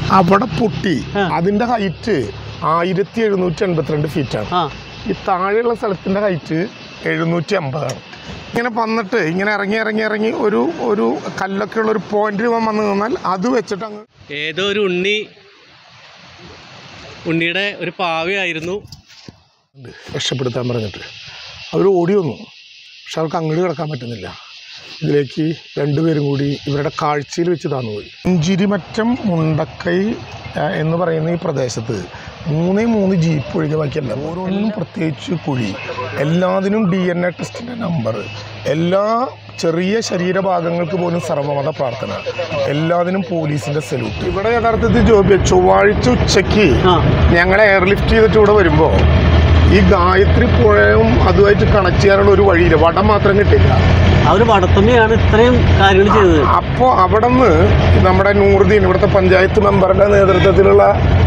അവിടെ പൊട്ടി. അതിന്റെ ഹൈറ്റ് 1782 ഫീറ്റാണ്. ഈ താഴെയുള്ള സ്ഥലത്തിന്റെ ഹൈറ്റ് 750 ഇങ്ങനെ വന്നിട്ട് ഇങ്ങനെ ഇറങ്ങി ഒരു ഒരു കല്ലൊക്കെ ഉള്ള ഒരു പോയിന്റിൽ വന്ന് നിന്നാൽ അത് വെച്ചിട്ട് അങ്ങ് ഏതോ ഒരു ഉണ്ണിയുടെ ഒരു പാവയായിരുന്നു രക്ഷപ്പെടുത്താൻ പറഞ്ഞിട്ട് അവർ ഓടി വന്നു. പക്ഷെ അവർക്ക് അങ്ങോട്ട് കിടക്കാൻ പറ്റുന്നില്ല. ഇതിലേക്ക് രണ്ടുപേരും കൂടി ഇവരുടെ കാഴ്ചയിൽ വെച്ച് താന്നുപോയി. പുഞ്ചിരിമറ്റം മുണ്ടക്കൈ എന്ന് പറയുന്ന ഈ പ്രദേശത്ത് 3 ജീപ്പ് ഒഴികെ ബാക്കിയല്ല. ഓരോന്നിനും പ്രത്യേകിച്ച് കുഴി, എല്ലാത്തിനും DNA ടെസ്റ്റിൻ്റെ നമ്പർ, എല്ലാ ചെറിയ ശരീരഭാഗങ്ങൾക്ക് പോലും സർവ്വമത പ്രാർത്ഥന, എല്ലാത്തിനും പോലീസിൻ്റെ സല്യൂട്ട്. ഇവിടെ യഥാർത്ഥത്തിൽ ചൊവ്വാഴ്ച ഉച്ചയ്ക്ക് ഞങ്ങളെ എയർലിഫ്റ്റ് ചെയ്തിട്ട് ഇവിടെ വരുമ്പോൾ ഈ ഗായത്രി പുഴയും അതുമായിട്ട് കണക്ട് ചെയ്യാനുള്ള ഒരു വഴിയില്ല, വടം മാത്രം കിട്ടില്ല. അവർ വടത്തുമ്മയാണ് ഇത്രയും കാര്യങ്ങൾ ചെയ്തത്. അപ്പോൾ അവിടെ നിന്ന് നമ്മുടെ നൂറുദ്ദീൻ, ഇവിടുത്തെ പഞ്ചായത്ത് മെമ്പറുടെ നേതൃത്വത്തിലുള്ള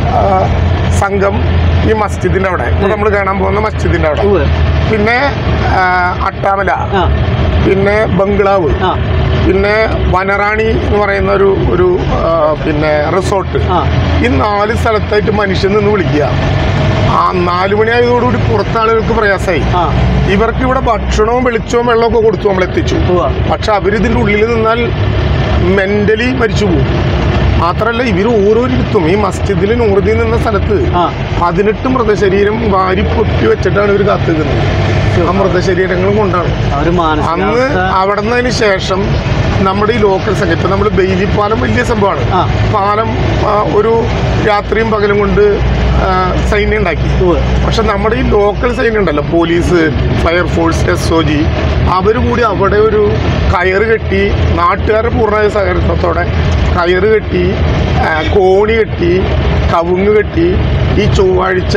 സംഘം ഈ മസ്ജിദിൻ്റെ അവിടെ, ഇപ്പോൾ നമ്മൾ കാണാൻ പോകുന്ന മസ്ജിദിൻ്റെ അവിടെ, പിന്നെ അട്ടാമല, പിന്നെ ബംഗ്ലാവ്, പിന്നെ വനറാണി എന്ന് പറയുന്ന ഒരു പിന്നെ റിസോർട്ട്, ഈ 4 സ്ഥലത്തായിട്ട് മനുഷ്യൻ നിന്ന് വിളിക്കുക. ആ 4 മണിയായതോടുകൂടി പുറത്താളുകൾക്ക് പ്രയാസമായി. ഇവർക്ക് ഇവിടെ ഭക്ഷണവും വെളിച്ചവും വെള്ളമൊക്കെ കൊടുത്തു, നമ്മളെത്തിച്ചു. പക്ഷെ അവരിതിൻ്റെ ഉള്ളിൽ നിന്നാൽ മെന്റലി മരിച്ചു പോകും. മാത്രമല്ല ഇവർ ഓരോരുത്തും ഈ മസ്ജിദിൽ നൂറുദ്ദീൻ നിന്ന സ്ഥലത്ത് 18 മൃതശരീരം വാരി പൊട്ടി വെച്ചിട്ടാണ് ഇവർ കാത്തുനിൽക്കുന്നത്. ആ മൃതശരീരങ്ങളും കൊണ്ടാണ്. അന്ന് അവിടെ നിന്നതിന് ശേഷം നമ്മുടെ ഈ ലോക്കൽ സംഘം, ഇപ്പം നമ്മൾ ബെയിലി പാലം വലിയ സംഭവമാണ്. പാലം ഒരു രാത്രിയും പകലും കൊണ്ട് സൈന്യം ഉണ്ടാക്കി. പക്ഷെ നമ്മുടെ ഈ ലോക്കൽ സൈന്യം ഉണ്ടല്ലോ, പോലീസ്, ഫയർഫോഴ്സ്, SOG, അവർ കൂടി അവിടെ ഒരു കയറ് കെട്ടി, നാട്ടുകാരുടെ പൂർണ്ണമായ സഹകരണത്തോടെ കയറ് കെട്ടി, കോണി കെട്ടി, കവുങ്ങ് കെട്ടി, ഈ ചൊവ്വാഴ്ച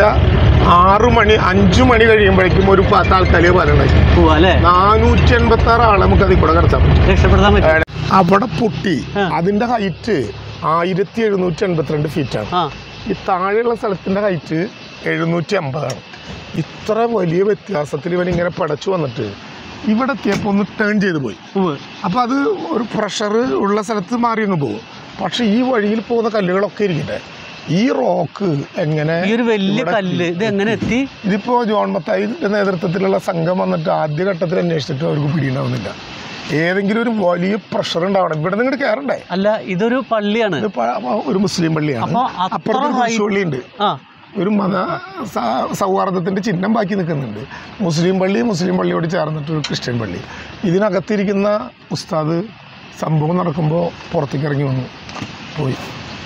5 മണി കഴിയുമ്പോഴേക്കും ഒരു താൽക്കാലിക പാലം ഉണ്ടാക്കി 486 ആളെ നമുക്ക് അതിൽ കൂടെ കടത്താൻ പറ്റും. അവിടെ പൊട്ടി. അതിന്റെ ഹൈറ്റ് 1782 ഫീറ്റാണ്. ഈ താഴെയുള്ള സ്ഥലത്തിന്റെ ഹൈറ്റ് 750. ഇത്ര വലിയ വ്യത്യാസത്തിൽ ഇവനിങ്ങനെ പടച്ചു വന്നിട്ട് ഇവിടെ എത്തിയപ്പോൾ ഒന്ന് ടേൺ ചെയ്ത് പോയി. അപ്പോൾ അത് ഒരു പ്രഷർ ഉള്ള സ്ഥലത്ത് മാറി അങ്ങ് പോകും. പക്ഷെ ഈ വഴിയിൽ പോകുന്ന കല്ലുകളൊക്കെ ഇരിക്കട്ടെ, ഈ റോക്ക് എങ്ങനെ, ഈ ഒരു വലിയ കല്ല് ഇത് എങ്ങനെ എത്തി? ഇതിപ്പോ ജോൺ മത്തായിയുടെ നേതൃത്വത്തിലുള്ള സംഘം വന്നിട്ട് ആദ്യഘട്ടത്തിൽ അന്വേഷിച്ചിട്ട് അവർക്ക് പിടിയുണ്ടാവുന്നില്ല. ഏതെങ്കിലും ഒരു വലിയ പ്രഷർ ഉണ്ടാവണം. ഇവിടെ നിന്ന് കയറണ്ടേ? അല്ല, ഇതൊരു പള്ളിയാണ്, ഒരു മുസ്ലിം പള്ളിയാണ്. അപ്പുറത്ത് പള്ളിയുണ്ട്, ഒരു മത സൗഹാർദ്ദത്തിന്റെ ചിഹ്നം ബാക്കി നിൽക്കുന്നുണ്ട്. മുസ്ലിം പള്ളിയോട് ചേർന്നിട്ട് ഒരു ക്രിസ്ത്യൻ പള്ളി. ഇതിനകത്തിരിക്കുന്ന ഉസ്താദ് സംഭവം നടക്കുമ്പോൾ പുറത്തേക്ക് ഇറങ്ങി വന്നു പോയി.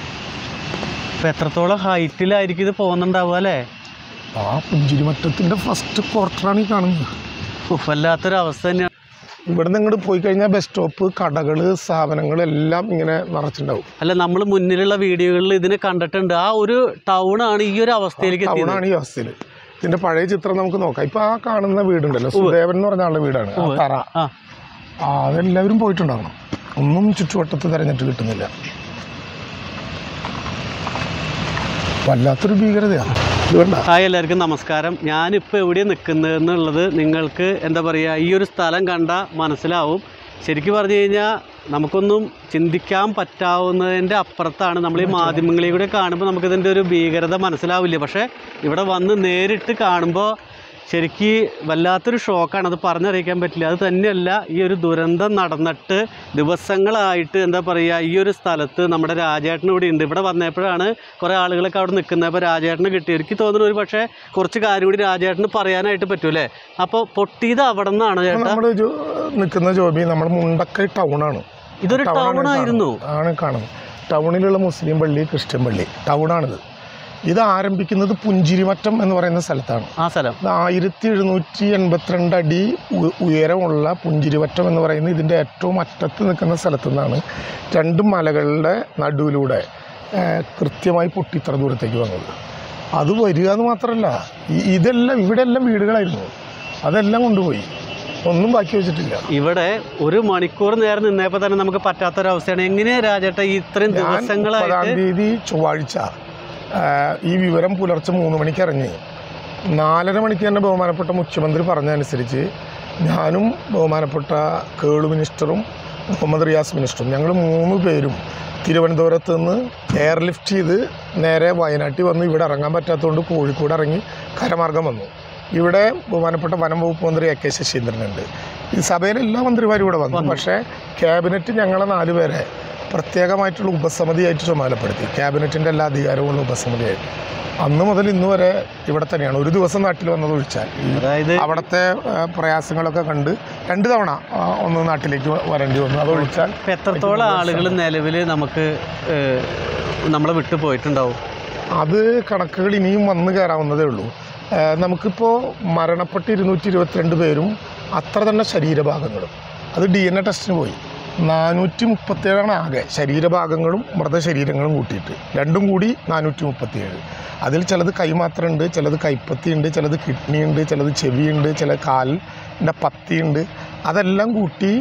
എത്രത്തോളം ഹൈറ്റിലായിരിക്കും ഇത് പോകുന്നുണ്ടാവുക അല്ലേ? ആ പുഞ്ചിരിമറ്റത്തിന്റെ ഫസ്റ്റ് ക്വാർട്ടറാണ് ഈ കാണുന്നത്. വല്ലാത്തൊരവസ്ഥ തന്നെയാണ്. ഇവിടെ നിന്ന് ഇങ്ങോട്ട് പോയി കഴിഞ്ഞാൽ ബസ് സ്റ്റോപ്പ്, കടകള്, സ്ഥാപനങ്ങളെല്ലാം ഇങ്ങനെ നിറച്ചിട്ടുണ്ടാവും. അല്ല, നമ്മൾ മുന്നിലുള്ള വീഡിയോകളിൽ ഇതിനെ കണ്ടിട്ടുണ്ട്. ആ ഒരു ടൗണാണ് ഈ ഒരു അവസ്ഥയിലേക്ക് ടൗണാണ് ഈ അവസ്ഥയിൽ. ഇതിന്റെ പഴയ ചിത്രം നമുക്ക് നോക്കാം. ഇപ്പൊ ആ കാണുന്ന വീടുണ്ടല്ലോ, സുദേവൻ എന്ന് പറഞ്ഞ ആളുടെ വീടാണ്. ആ തറ അതെല്ലാവരും പോയിട്ടുണ്ടാകണം. ഒന്നും ചുറ്റുവട്ടത്ത് തെരഞ്ഞിട്ട് കിട്ടുന്നില്ല. വല്ലാത്തൊരു ഭീകരതയാണ്. ഹായ്, എല്ലാവർക്കും നമസ്കാരം. ഞാനിപ്പോൾ എവിടെയാണ് നിൽക്കുന്നത് എന്നുള്ളത് നിങ്ങൾക്ക് എന്താ പറയുക, ഈ ഒരു സ്ഥലം കണ്ടാൽ മനസ്സിലാവും. ശരിക്കും പറഞ്ഞു കഴിഞ്ഞാൽ നമുക്കൊന്നും ചിന്തിക്കാൻ പറ്റാവുന്നതിൻ്റെ അപ്പുറത്താണ്. നമ്മൾ ഈ മാധ്യമങ്ങളിൽ കൂടെ കാണുമ്പോൾ നമുക്കിതിൻ്റെ ഒരു ഭീകരത മനസ്സിലാവില്ല. പക്ഷേ ഇവിടെ വന്ന് നേരിട്ട് കാണുമ്പോൾ ശരിക്ക് വല്ലാത്തൊരു ഷോക്കാണ്. അത് പറഞ്ഞറിയിക്കാൻ പറ്റില്ല. അത് തന്നെയല്ല, ഈ ഒരു ദുരന്തം നടന്നിട്ട് ദിവസങ്ങളായിട്ട് എന്താ പറയുക, ഈ ഒരു സ്ഥലത്ത് നമ്മുടെ രാജേട്ടൻ ഇവിടെ ഉണ്ട്. ഇവിടെ വന്നപ്പോഴാണ് കുറേ ആളുകളൊക്കെ അവിടെ നിൽക്കുന്നത്. അപ്പോൾ രാജേട്ടന് കിട്ടി. എനിക്ക് തോന്നുന്നു ഒരു പക്ഷേ കുറച്ച് കാര്യം കൂടി രാജേട്ടന് പറയാനായിട്ട് പറ്റൂലേ. അപ്പോൾ പൊട്ടിയത് അവിടെ നിന്നാണ് ചേട്ടാ നമ്മൾ നിൽക്കുന്ന ജോബി. നമ്മുടെ മുണ്ടക്കൈ ടൗണാണ്. ഇതൊരു ടൗണായിരുന്നു ആണ് കാണുന്നത്. ടൗണിലുള്ള മുസ്ലിം പള്ളി, ക്രിസ്ത്യൻ പള്ളി, ടൗണാണിത്. ഇത് ആരംഭിക്കുന്നത് പുഞ്ചിരിമറ്റം എന്ന് പറയുന്ന സ്ഥലത്താണ്. ആ സ്ഥലം 1782 അടി ഉയരമുള്ള പുഞ്ചിരിമറ്റം എന്ന് പറയുന്നത് ഇതിൻ്റെ ഏറ്റവും അറ്റത്ത് നിൽക്കുന്ന സ്ഥലത്തു നിന്നാണ് 2 മലകളുടെ നടുവിലൂടെ കൃത്യമായി പൊട്ടി ഇത്ര ദൂരത്തേക്ക് വന്നത്. അത് വരിക എന്ന് മാത്രമല്ല, ഇവിടെ എല്ലാം വീടുകളായിരുന്നു. അതെല്ലാം കൊണ്ടുപോയി, ഒന്നും ബാക്കി വെച്ചിട്ടില്ല. ഇവിടെ 1 മണിക്കൂർ നേരം നിന്നപ്പോൾ തന്നെ നമുക്ക് പറ്റാത്തൊരവസ്ഥയാണ്. എങ്ങനെയാണ് രാജേട്ട ഇത്രയും ദിവസങ്ങളായിട്ട്? 10-ാം തീയതി ചൊവ്വാഴ്ച ഈ വിവരം പുലർച്ചെ 3 മണിക്ക് ഇറങ്ങി. 4:30 മണിക്ക് തന്നെ ബഹുമാനപ്പെട്ട മുഖ്യമന്ത്രി പറഞ്ഞതനുസരിച്ച് ഞാനും ബഹുമാനപ്പെട്ട കേളു മിനിസ്റ്ററും മുഹമ്മദ് റിയാസ് മിനിസ്റ്ററും ഞങ്ങൾ 3 പേരും തിരുവനന്തപുരത്ത് നിന്ന് എയർലിഫ്റ്റ് ചെയ്ത് നേരെ വയനാട്ടിൽ വന്ന് ഇവിടെ ഇറങ്ങാൻ പറ്റാത്തതുകൊണ്ട് കോഴിക്കോട് ഇറങ്ങി കരമാർഗം വന്നു. ഇവിടെ ബഹുമാനപ്പെട്ട വനം വകുപ്പ് മന്ത്രി AK ശശീന്ദ്രനുണ്ട്. ഈ സഭയിൽ എല്ലാ മന്ത്രിമാരും ഇവിടെ വന്നു. പക്ഷേ ക്യാബിനറ്റ് ഞങ്ങളെ 4 പേരെ പ്രത്യേകമായിട്ടുള്ള ഉപസമിതിയായിട്ട് ചുമതലപ്പെടുത്തി. ക്യാബിനറ്റിൻ്റെ എല്ലാ അധികാരമുള്ള ഉപസമിതിയായിട്ട് അന്ന് മുതൽ ഇന്ന് വരെ ഇവിടെ തന്നെയാണ്. ഒരു ദിവസം നാട്ടിൽ വന്നത് ഒഴിച്ചാൽ അതായത് അവിടുത്തെ പ്രയാസങ്ങളൊക്കെ കണ്ട് 2 തവണ ഒന്ന് നാട്ടിലേക്ക് വരേണ്ടി വന്നു. അതൊഴിച്ചാൽ എത്രത്തോളം ആളുകൾ നിലവിൽ നമുക്ക് നമ്മളെ വിട്ടു പോയിട്ടുണ്ടാവും? അത് കണക്കുകൾ ഇനിയും വന്നു കയറാവുന്നതേ ഉള്ളൂ. നമുക്കിപ്പോൾ മരണപ്പെട്ട 222 പേരും അത്ര തന്നെ ശരീരഭാഗങ്ങളും അത് DNA ടെസ്റ്റിന് പോയി. 437 ആകെ ശരീരഭാഗങ്ങളും മൃതശരീരങ്ങളും കൂട്ടിയിട്ട്, രണ്ടും കൂടി 437. അതിൽ ചിലത് കൈമാത്രമുണ്ട്, ചിലത് കൈപ്പത്തിയുണ്ട്, ചിലത് കിഡ്നി ഉണ്ട്, ചിലത് ചെവിയുണ്ട്, ചില കാലിൻ്റെ പത്തിയുണ്ട്. അതെല്ലാം കൂട്ടി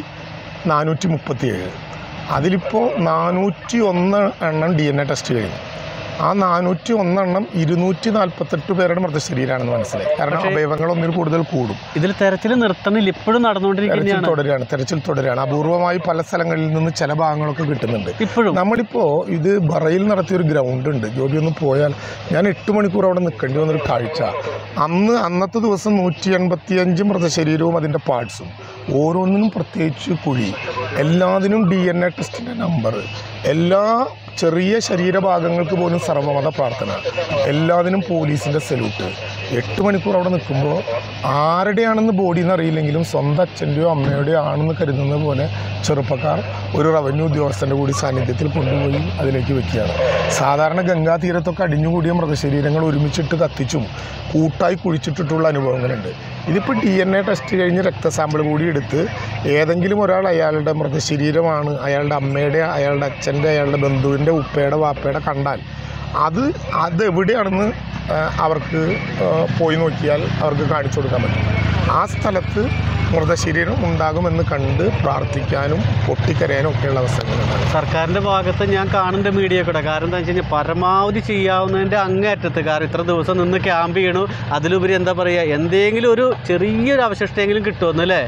437. അതിലിപ്പോൾ 401 എണ്ണം DNA ടെസ്റ്റ് കഴിഞ്ഞു. ആ 401 എണ്ണം 248 പേരുടെ മൃതശരീരമാണെന്ന് മനസ്സിലായി. കാരണം അവയവങ്ങൾ ഒന്നിൽ കൂടുതൽ കൂടും. ഇതിൽ തെരച്ചിൽ നിർത്തണില്ല, ഇപ്പോഴും നടന്നുകൊണ്ടിരിക്കുകയാണ്. തെരച്ചിൽ തുടരുകയാണ്. അപൂർവമായി പല സ്ഥലങ്ങളിൽ നിന്ന് ചില ഭാഗങ്ങളൊക്കെ കിട്ടുന്നുണ്ട് ഇപ്പോഴും. നമ്മളിപ്പോൾ ഇത് ബറയിൽ നടത്തിയൊരു ഗ്രൗണ്ട് ഉണ്ട്. ജോബി ഒന്ന് പോയാൽ ഞാൻ 8 മണിക്കൂർ അവിടെ നിൽക്കേണ്ടി വന്നൊരു കാഴ്ച. അന്നത്തെ ദിവസം 185 മൃതശരീരവും അതിൻ്റെ പാർട്സും, ഓരോന്നിനും പ്രത്യേകിച്ച് കുഴി, എല്ലാത്തിനും DNA ടെസ്റ്റിൻ്റെ നമ്പർ, എല്ലാ ചെറിയ ശരീരഭാഗങ്ങൾക്ക് പോലും സർവ്വമത പ്രാർത്ഥന, എല്ലാത്തിനും പോലീസിൻ്റെ സല്യൂട്ട്. 8 മണിക്കൂർ അവിടെ നിൽക്കുമ്പോൾ ആരുടെയാണെന്ന് ബോഡി എന്നറിയില്ലെങ്കിലും സ്വന്തം അച്ഛൻ്റെയോ അമ്മയുടെയോ ആണെന്ന് കരുതുന്നത് പോലെ ചെറുപ്പക്കാർ ഒരു റവന്യൂ ഉദ്യോഗസ്ഥൻ്റെ കൂടി സാന്നിധ്യത്തിൽ കൊണ്ടുപോയി അതിലേക്ക് വെക്കുകയാണ്. സാധാരണ ഗംഗാ തീരത്തൊക്കെ അടിഞ്ഞുകൂടിയ മൃതശരീരങ്ങൾ ഒരുമിച്ചിട്ട് കത്തിച്ചും കൂട്ടായി കുഴിച്ചിട്ടിട്ടുള്ള അനുഭവങ്ങളുണ്ട്. ഇതിപ്പോൾ DNA ടെസ്റ്റ് കഴിഞ്ഞ് രക്തസാമ്പിൾ കൂടി എടുത്ത് ഏതെങ്കിലും ഒരാൾ അയാളുടെ മൃതശരീരമാണ്, അയാളുടെ അമ്മയുടെ, അയാളുടെ അച്ഛൻ്റെ, അയാളുടെ ബന്ധുവിൻ്റെ, ഉപ്പയുടെ, വാപ്പയുടെ കണ്ടാൽ അതെവിടെയാണെന്ന് അവർക്ക് പോയി നോക്കിയാൽ അവർക്ക് കാണിച്ചു കൊടുക്കാൻ പറ്റും. ആ സ്ഥലത്ത് മൃതശരീരം ഉണ്ടാകുമെന്ന് കണ്ട് പ്രാർത്ഥിക്കാനും പൊട്ടിക്കരയാനും ഒക്കെയുള്ള അവസരങ്ങളുണ്ടാകും. സർക്കാരിൻ്റെ ഭാഗത്ത് ഞാൻ കാണുന്നുണ്ട് മീഡിയ കൂടെ. കാരണം എന്താ വെച്ച് കഴിഞ്ഞാൽ പരമാവധി ചെയ്യാവുന്നതിൻ്റെ അങ്ങേയറ്റത്ത്. കാരണം ഇത്ര ദിവസം നിന്ന് ക്യാമ്പ് ചെയ്യണു, അതിലുപരി എന്താ പറയുക, എന്തെങ്കിലും ഒരു ചെറിയൊരു അവശിഷ്ടമെങ്കിലും കിട്ടുമെന്നല്ലേ?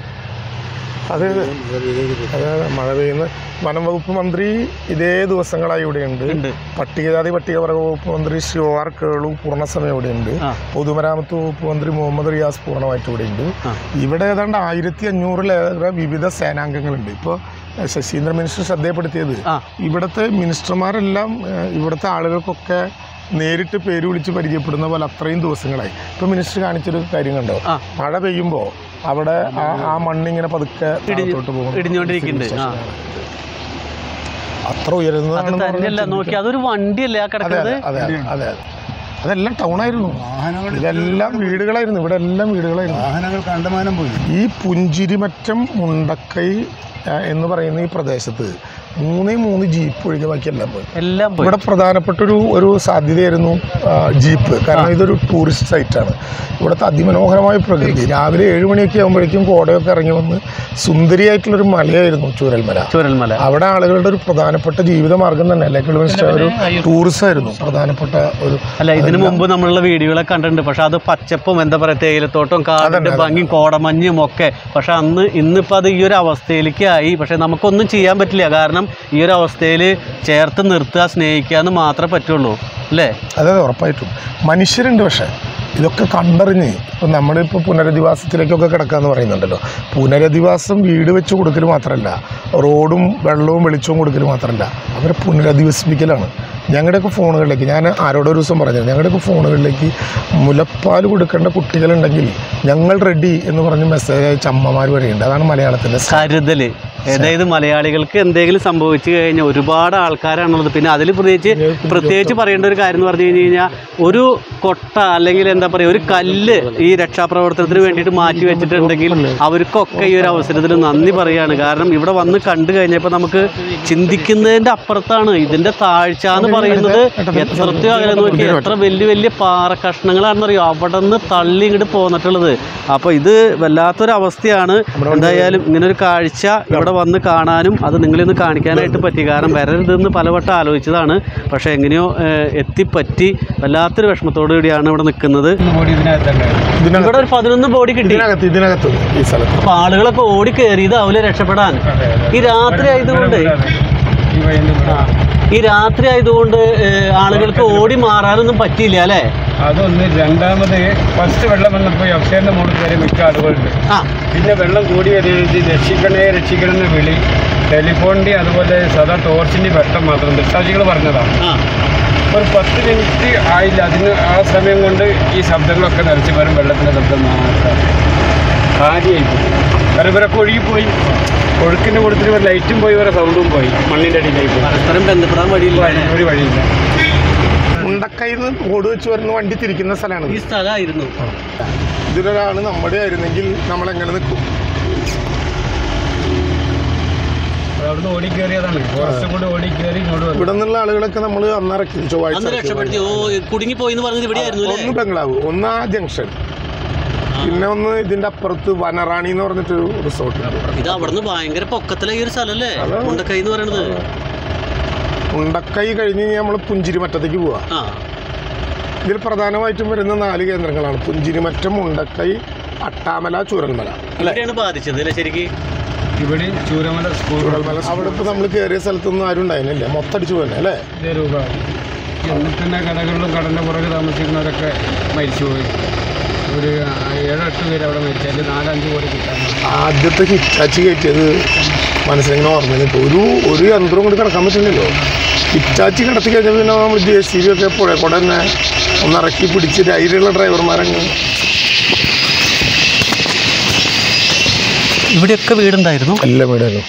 അത് മഴ പെയ്യുന്ന വനം വകുപ്പ് മന്ത്രി ഇതേ ദിവസങ്ങളായി ഇവിടെയുണ്ട്. പട്ടികജാതി പട്ടികവർഗ വകുപ്പ് മന്ത്രി ശ്രീ OR കേളു പൂർണ്ണസമയം ഇവിടെയുണ്ട്. പൊതുമരാമത്ത് വകുപ്പ് മന്ത്രി മുഹമ്മദ് റിയാസ് പൂർണ്ണമായിട്ട് ഇവിടെയുണ്ട്. ഇവിടെ ഏതാണ്ട് 1500-ലേറെ വിവിധ സേനാംഗങ്ങളുണ്ട്. ഇപ്പോൾ ശശീന്ദ്രൻ മിനിസ്റ്റർ ശ്രദ്ധയപ്പെടുത്തിയത് ഇവിടുത്തെ മിനിസ്റ്റർമാരെല്ലാം ഇവിടുത്തെ ആളുകൾക്കൊക്കെ നേരിട്ട് പേര് വിളിച്ച് പരിചയപ്പെടുന്ന പോലെ അത്രയും ദിവസങ്ങളായി. ഇപ്പോൾ മിനിസ്റ്റർ കാണിച്ചൊരു കാര്യം കണ്ടോ, മഴ പെയ്യുമ്പോൾ അവിടെ ആ മണ്ണിങ്ങനെ പതുക്കെ ഇടിഞ്ഞുകൊണ്ടിരിക്കുന്നുണ്ട്. അത്ര ഉയരുന്നതാണ്. നോക്കി അതൊരു വണ്ടിയല്ലേ ആ കിടക്കുന്നത്? അതെ അതെ, അതെല്ലാം ടൗണായിരുന്നു. ഇതെല്ലാം വീടുകളായിരുന്നു. ഇവിടെ എല്ലാം വീടുകളായിരുന്നു. വാഹനങ്ങൾ കണ്ടമാനം പോയി. ഈ പുഞ്ചിരിമറ്റം മുണ്ടക്കൈ എന്ന് പറയുന്ന ഈ പ്രദേശത്ത് 3 ജീപ്പ് ഒഴികെ ബാക്കി എല്ലാം പോയി. ഇവിടെ പ്രധാനപ്പെട്ട ഒരു സാധ്യതയായിരുന്നു ജീപ്പ്. കാരണം ഇതൊരു ടൂറിസ്റ്റ് സൈറ്റാണ്. ഇവിടുത്തെ അതിമനോഹരമായ പ്രകൃതി. രാവിലെ 7 മണിയൊക്കെ ആകുമ്പോഴേക്കും കോടയൊക്കെ ഇറങ്ങി വന്ന് സുന്ദരിയായിട്ടുള്ളൊരു മലയായിരുന്നു ചൂരൽമല. അവിടെ ആളുകളുടെ ഒരു പ്രധാനപ്പെട്ട ജീവിതമാർഗം തന്നെ, അല്ലെങ്കിൽ ഒരു ടൂറിസം ആയിരുന്നു പ്രധാനപ്പെട്ട ഒരു. അല്ല, ഇതിനു മുമ്പ് നമ്മളുള്ള വീഡിയോകളൊക്കെ കണ്ടിട്ടുണ്ട്. പക്ഷെ അത് പച്ചപ്പും എന്താ പറയുക, തേയിലത്തോട്ടം, കാടിന്റെ ഭംഗിയും കോടമഞ്ഞും ഒക്കെ. പക്ഷെ ഇന്നിപ്പോൾ അത് ഈ ഒരു അവസ്ഥയിലേക്ക് ആയി. പക്ഷെ നമുക്കൊന്നും ചെയ്യാൻ പറ്റില്ല. കാരണം ഈ ഒരു അവസ്ഥയിൽ ചേർത്ത് നിർത്തുക, സ്നേഹിക്കുക എന്ന് മാത്രമേ പറ്റുള്ളൂ അല്ലേ? അതെ, ഉറപ്പായിട്ടും മനുഷ്യരുണ്ട്. പക്ഷേ ഇതൊക്കെ കണ്ടറിഞ്ഞ് ഇപ്പം നമ്മളിപ്പോൾ പുനരധിവാസത്തിലേക്കൊക്കെ കിടക്കാമെന്ന് പറയുന്നുണ്ടല്ലോ. പുനരധിവാസം വീട് വെച്ച് കൊടുക്കൽ മാത്രമല്ല, റോഡും വെള്ളവും വെളിച്ചവും കൊടുക്കൽ മാത്രമല്ല, അവരെ പുനരധിവസിപ്പിക്കലാണ്. ഞങ്ങളുടെയൊക്കെ ഫോണുകളിലേക്ക്, ഞാൻ ആരോടൊരു ദിവസം പറഞ്ഞത്, ഞങ്ങളുടെയൊക്കെ ഫോണുകളിലേക്ക് മുലപ്പാൽ കൊടുക്കേണ്ട കുട്ടികളുണ്ടെങ്കിൽ ഞങ്ങൾ റെഡി എന്ന് പറഞ്ഞ് മെസ്സേജ് അയച്ച അമ്മമാർ വരെയുണ്ട്. അതാണ് മലയാളത്തിൻ്റെ കരുതൽ. അതായത് മലയാളികൾക്ക് എന്തെങ്കിലും സംഭവിച്ചു കഴിഞ്ഞാൽ ഒരുപാട് ആൾക്കാരാണുള്ളത്. പിന്നെ അതിൽ പ്രത്യേകിച്ച് പറയേണ്ട ഒരു കാര്യം എന്ന് പറഞ്ഞു കഴിഞ്ഞാൽ, ഒരു കൊട്ട അല്ലെങ്കിൽ എന്താ പറയുക, ഒരു കല്ല് ഈ രക്ഷാപ്രവർത്തനത്തിന് വേണ്ടിയിട്ട് മാറ്റി വെച്ചിട്ടുണ്ടെങ്കിൽ അവർക്കൊക്കെ ഈ ഒരു അവസരത്തിൽ നന്ദി പറയുകയാണ്. കാരണം ഇവിടെ വന്ന് കണ്ടു കഴിഞ്ഞപ്പോൾ നമുക്ക് ചിന്തിക്കുന്നതിൻ്റെ അപ്പുറത്താണ് ഇതിൻ്റെ താഴ്ച എന്ന് പറയുന്നത് എത്രയോ അകലെ നോക്കി എത്ര വലിയ വലിയ പാറ കഷ്ണങ്ങളാണെന്നറിയോ അവിടെ നിന്ന് തള്ളി ഇങ്ങോട്ട് പോന്നിട്ടുള്ളത്. അപ്പോൾ ഇത് വല്ലാത്തൊരവസ്ഥയാണ്. എന്തായാലും ഇങ്ങനൊരു കാഴ്ച ഇവിടെ വന്ന് കാണാനും അത് നിങ്ങളിന്ന് കാണിക്കാനായിട്ട് പറ്റി. കാരണം വരരുതെന്ന് പലവട്ടം ആലോചിച്ചതാണ്, പക്ഷേ എങ്ങനെയോ എത്തിപ്പറ്റി. വല്ലാത്തൊരു വിഷമത്തോടു കൂടിയാണ് ഇവിടെ നിൽക്കുന്നത്. ഇവിടെ ഒരു 11 ബോഡി കിട്ടി ഇതിനകത്ത് ഈ സ്ഥലത്ത്. അപ്പോൾ ആളുകളൊക്കെ ഓടി കയറിയതാവില്ല രക്ഷപ്പെടാൻ. ഈ രാത്രി ആയതുകൊണ്ട് ആളുകൾക്ക് ഓടി മാറാനൊന്നും പറ്റിയില്ല അല്ലേ? അതൊന്ന്. രണ്ടാമത് ഫസ്റ്റ് വെള്ളം വന്നപ്പോൾ അക്ഷയന്റെ മുകളിൽ കയറി മിക്ക ആളുകളുണ്ട്. പിന്നെ വെള്ളം കൂടി വരുന്നത് രക്ഷിക്കണമെന്ന് വിളി, ടെലിഫോണിൻ്റെ അതുപോലെ സദാ ടോർച്ചിൻ്റെ വെട്ടം മാത്രം ദൃക്സാക്ഷികൾ പറഞ്ഞതാണ്. ഒരു 10 മിനിറ്റ് ആയില്ല, അതിന് ആ സമയം കൊണ്ട് ഈ ശബ്ദങ്ങളൊക്കെ നിറച്ച് വരും. വെള്ളത്തിൻ്റെ ശബ്ദം മാത്രം കാര്യമായി പോയി. കാരണം ഇവരൊക്കെ ഒഴുകിപ്പോയി. ഒഴുക്കിൻ്റെ കൊടുത്തിട്ട് ഇവർ ലൈറ്റും പോയി, ഇവരെ സൗണ്ടും പോയി. മണ്ണിൻ്റെ അടിയിലായി പോയി. പരസ്പരം ബന്ധപ്പെടാൻ വഴിയില്ല, ഒരു വഴിയില്ല. മുണ്ടക്കയിൽ നിന്ന് ഓട് വെച്ച് വരുന്ന വണ്ടി തിരിക്കുന്ന സ്ഥലമാണ് ഈ സ്ഥലമായിരുന്നു. ഇതിലൊരാൾ നമ്മുടെ ആയിരുന്നെങ്കിൽ നമ്മളെങ്ങനെ നിൽക്കും? അവിടുന്ന് ഓടിക്കേറിയതാണ്. കുറച്ചും കൂടെ ഓടിക്കേറി ഇവിടെ നിന്നുള്ള ആളുകളൊക്കെ നമ്മൾ അന്നിറക്കി ചൊവ്വാഴ്ച. കുടുങ്ങിപ്പോയിന്ന് പറഞ്ഞത് ഇവിടെയായിരുന്നു. ഒന്ന് ബംഗ്ലാവ്, ഒന്ന് ആ ജംഗ്ഷൻ, പിന്നെ ഒന്ന് ഇതിന്റെ അപ്പുറത്ത് വനറാണി എന്ന് പറഞ്ഞിട്ടൊരു റിസോർട്ട്. ഇത് അവിടുന്ന് ഭയങ്കര പൊക്കത്തിലെ ഈ ഒരു സ്ഥലമല്ലേ മുണ്ടക്കൈ എന്ന് പറയുന്നത്. മുണ്ടക്കൈ കഴിഞ്ഞ് നമ്മൾ പുഞ്ചിരിമറ്റത്തേക്ക് പോവാ. ഇതിൽ പ്രധാനമായിട്ടും വരുന്ന 4 കേന്ദ്രങ്ങളാണ്: പുഞ്ചിരിമറ്റം, മുണ്ടക്കൈ, അട്ടാമല, ചൂരൽമല. അല്ലാണ് ബാധിച്ചത് അല്ലേ ശരിക്കും? ഇവിടെ ചൂരൽമല. അവിടെ ഇപ്പോൾ നമ്മൾ കയറിയ സ്ഥലത്തൊന്നും ആരും ഉണ്ടായിരുന്നില്ല, മൊത്തടിച്ചു പോന്നെ അല്ലേ? എന്നിട്ട് കടകളിലും കടലിൻ്റെ പുറകെ താമസിക്കുന്നവരൊക്കെ മരിച്ചുപോയി. ഒരു 7-8 പേര് അവിടെ മരിച്ചാൽ 4-5 കോടി കിട്ടാൻ. ആദ്യത്തെ ഹിറ്റാച്ചി കയറ്റിയത് മനസ്സിലിങ്ങനെ ഓർമ്മ. ഒരു യന്ത്രവും കൂടി കിടക്കാൻ പറ്റില്ലല്ലോ. ഹിറ്റാച്ചി കിടത്തി കഴിഞ്ഞാൽ പിന്നെ നമ്മൾ JCB ഒക്കെ പുഴക്കൂടെ തന്നെ ഒന്നിറക്കി പിടിച്ച് ധൈര്യമുള്ള ഡ്രൈവർമാരങ്ങ്. ഇവിടെയൊക്കെ വീടുണ്ടായിരുന്നു. എല്ലാ വീടായിരുന്നു.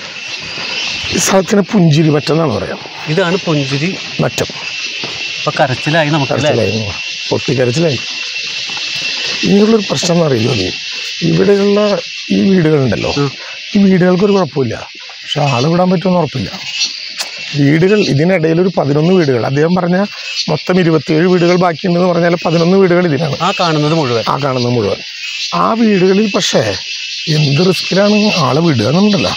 ഈ സ്ഥലത്തിന് പുഞ്ചിരി മറ്റം എന്നാണ് പറയാം. ഇതാണ് പുഞ്ചിരി മറ്റം. ഇപ്പൊ കരച്ചിലായി, നമുക്ക് പൊട്ടിക്കരച്ചിലായി. ഇനിയുള്ളൊരു പ്രശ്നം എന്ന് അറിയില്ല, ഇവിടെയുള്ള ഈ വീടുകളുണ്ടല്ലോ, ഈ വീടുകൾക്കൊരു കുഴപ്പമില്ല, പക്ഷെ ആള് വിടാൻ പറ്റുമെന്ന് ഉറപ്പില്ല. വീടുകൾ ഇതിനിടയിലൊരു 11 വീടുകൾ, അദ്ദേഹം പറഞ്ഞ മൊത്തം 27 വീടുകൾ ബാക്കിയുണ്ടെന്ന് പറഞ്ഞാൽ 11 വീടുകൾ ഇതിനാണ്. ആ കാണുന്നത് മുഴുവൻ. ആ വീടുകളിൽ പക്ഷേ എന്ത് റിസ്കിലാണ് ആളെ വിടുക എന്നുണ്ടല്ലോ.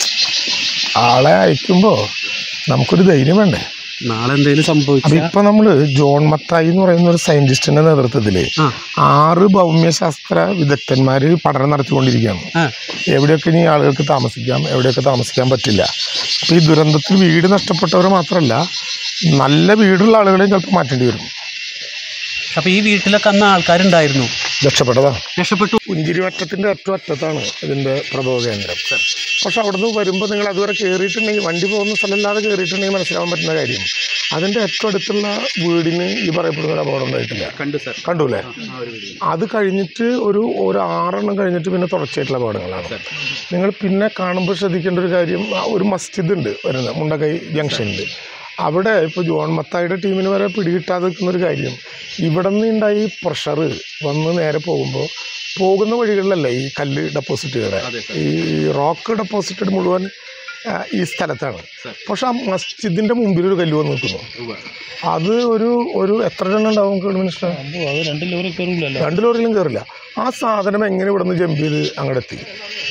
ആളെ അയക്കുമ്പോൾ നമുക്കൊരു ധൈര്യം വേണ്ടേ? നാളെ എന്തെങ്കിലും സംഭവിച്ചു. ഇപ്പൊ നമ്മള് ജോൺ മത്തായി എന്ന് പറയുന്ന ഒരു സയന്റിസ്റ്റിന്റെ നേതൃത്വത്തിൽ 6 ഭൗമ്യശാസ്ത്ര വിദഗ്ധന്മാര് പഠനം നടത്തിക്കൊണ്ടിരിക്കുകയാണ്. എവിടെയൊക്കെ ഇനി ആളുകൾക്ക് താമസിക്കാം, എവിടെയൊക്കെ താമസിക്കാൻ പറ്റില്ല. അപ്പൊ ഈ ദുരന്തത്തിൽ വീട് നഷ്ടപ്പെട്ടവർ മാത്രമല്ല, നല്ല വീടുള്ള ആളുകളെയും ചിലപ്പോൾ മാറ്റേണ്ടി വരും. അപ്പൊ ഈ വീട്ടിലൊക്കെ അന്ന് ആൾക്കാരുണ്ടായിരുന്നു. രക്ഷപ്പെട്ടു. പുഞ്ചിരിമറ്റത്തിന്റെ ഏറ്റവും അറ്റത്താണ് ഇതിന്റെ പ്രഭവ കേന്ദ്രം. പക്ഷെ അവിടുന്ന് വരുമ്പോൾ നിങ്ങൾ അതുവരെ കയറിയിട്ടുണ്ടെങ്കിൽ, വണ്ടി പോകുന്ന സ്ഥലമല്ലാതെ കയറിയിട്ടുണ്ടെങ്കിൽ മനസ്സിലാവാൻ പറ്റുന്ന കാര്യം, അതിൻ്റെ ഏറ്റവും അടുത്തുള്ള വീടിന് ഈ പറയപ്പെടുന്ന ഒരു അപകടം ഉണ്ടായിട്ടില്ല. കണ്ടൂല്ലേ? അത് കഴിഞ്ഞിട്ട് ഒരു 6 കഴിഞ്ഞിട്ട് പിന്നെ തുടർച്ചയായിട്ടുള്ള അപകടങ്ങളാണ്. നിങ്ങൾ പിന്നെ കാണുമ്പോൾ ശ്രദ്ധിക്കേണ്ട ഒരു കാര്യം, ഒരു മസ്ജിദ് ഉണ്ട് വരുന്നത് മുണ്ടക്കൈ ജംഗ്ഷനിൽ. അവിടെ ഇപ്പോൾ ജോൺ മത്തായിയുടെ ടീമിന് വരെ പിടികിട്ടാതെ നിൽക്കുന്നൊരു കാര്യം, ഇവിടെ നിന്ന് ഉണ്ടായി പ്രഷർ വന്ന് നേരെ പോകുന്ന വഴികളിലല്ല ഈ കല്ല് ഡെപ്പോസിറ്റ് ചെയ്തത്. ഈ റോക്ക് ഡെപ്പോസിറ്റഡ് മുഴുവൻ ഈ സ്ഥലത്താണ്. പക്ഷെ ആ മസ്ജിദിൻ്റെ മുമ്പിലൊരു കല്ല് വന്ന് നിൽക്കുന്നു. അത് ഒരു എത്ര എണ്ണം ഉണ്ടാവും മിനിസ്റ്റർ? 2 ലോറി കയറില്ല. 2 ലോറിയിലും കയറില്ല. ആ സാധനം എങ്ങനെ ഇവിടെ നിന്ന് ജമ്പ് ചെയ്ത് അങ്ങോട്ട് എത്തി?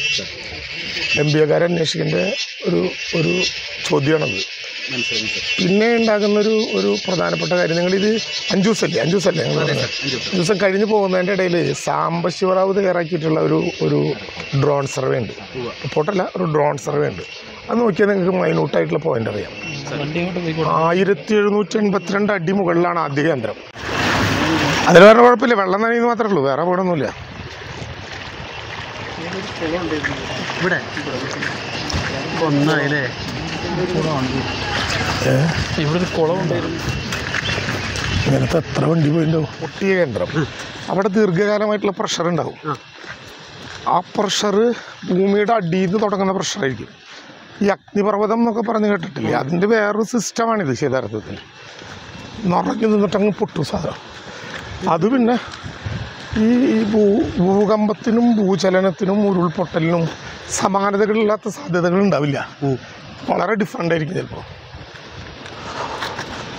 MBAക്കാരെ അന്വേഷിക്കേണ്ട ഒരു ചോദ്യമാണത്. പിന്നെ ഉണ്ടാകുന്ന ഒരു പ്രധാനപ്പെട്ട കാര്യം, നിങ്ങളിത് 5 ദിവസമല്ലേ 5 ദിവസം കഴിഞ്ഞ് പോകുന്നതിൻ്റെ ഇടയിൽ സാംബശിവറാവ് തയ്യാറാക്കിയിട്ടുള്ള ഒരു ഡ്രോൺ സർവേ ഉണ്ട്. റിപ്പോർട്ടല്ല, ഒരു ഡ്രോൺ സർവേ ഉണ്ട്. അത് നോക്കിയാൽ നിങ്ങൾക്ക് മൈന്യൂട്ടായിട്ടുള്ള പോയിന്റ് അറിയാം. 1782 അടി മുകളിലാണ് ആദ്യ കേന്ദ്രം. അതിൽ വേറെ കുഴപ്പമില്ല, വെള്ളം നനയുന്നത് മാത്രമേ ഉള്ളൂ, വേറെ അപകടമൊന്നുമില്ല. ഇവിടെ ഒന്നായില്ലേ? ഇവിടെ ഒരു കുളമുണ്ടായിരുന്നു. ഇങ്ങനത്തെ എത്ര വണ്ടി പോയിട്ടുണ്ടാവും. പൊട്ടിയ കേന്ദ്രം. അവിടെ ദീർഘകാലമായിട്ടുള്ള പ്രഷർ ഉണ്ടാവും. ആ പ്രഷർ ഭൂമിയുടെ അടിയിൽ നിന്ന് തുടങ്ങുന്ന പ്രഷറായിരിക്കും. ഈ അഗ്നിപർവ്വതം എന്നൊക്കെ പറഞ്ഞ് കേട്ടിട്ടില്ലേ? അതിൻ്റെ വേറൊരു സിസ്റ്റമാണിത്. യഥാർത്ഥത്തിൽ നിറഞ്ഞു നിന്നിട്ടങ്ങ് പൊട്ടും സാധനം. അത് പിന്നെ ഈ ഭൂകമ്പത്തിനും ഭൂചലനത്തിനും ഉരുൾപൊട്ടലിനും സമാനതകളില്ലാത്ത സാധ്യതകൾ ഉണ്ടാവില്ല. വളരെ ഡിഫറൻ്റ് ആയിരിക്കും ചിലപ്പോൾ.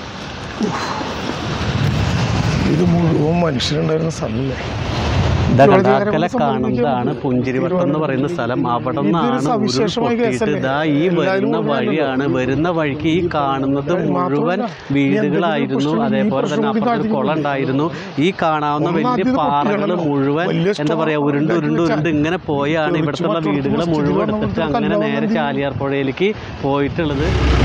ഇത് മുഴുവൻ മനുഷ്യരുണ്ടായിരുന്ന സ്ഥലമല്ലേ? കണ്ടാക്കല കാണുന്നതാണ് പുഞ്ചിരിവട്ടം എന്ന് പറയുന്ന സ്ഥലം. അവിടെ നിന്നാണ് ഉരുൾപൊട്ടിയിട്ട് ഇതാ ഈ വരുന്ന വഴിയാണ്. വരുന്ന വഴിക്ക് ഈ കാണുന്നത് മുഴുവൻ വീടുകളായിരുന്നു. അതേപോലെ തന്നെ അപ്പുറത്തൊരു കുളം ഉണ്ടായിരുന്നു. ഈ കാണാവുന്ന വലിയ പാറകൾ മുഴുവൻ എന്താ പറയുക ഉരുണ്ട് ഇങ്ങനെ പോയാണ് ഇവിടുത്തെ വീടുകൾ മുഴുവൻ എടുത്തിട്ട് അങ്ങനെ നേരെ ചാലിയാർ പുഴയിലേക്ക് പോയിട്ടുള്ളത്.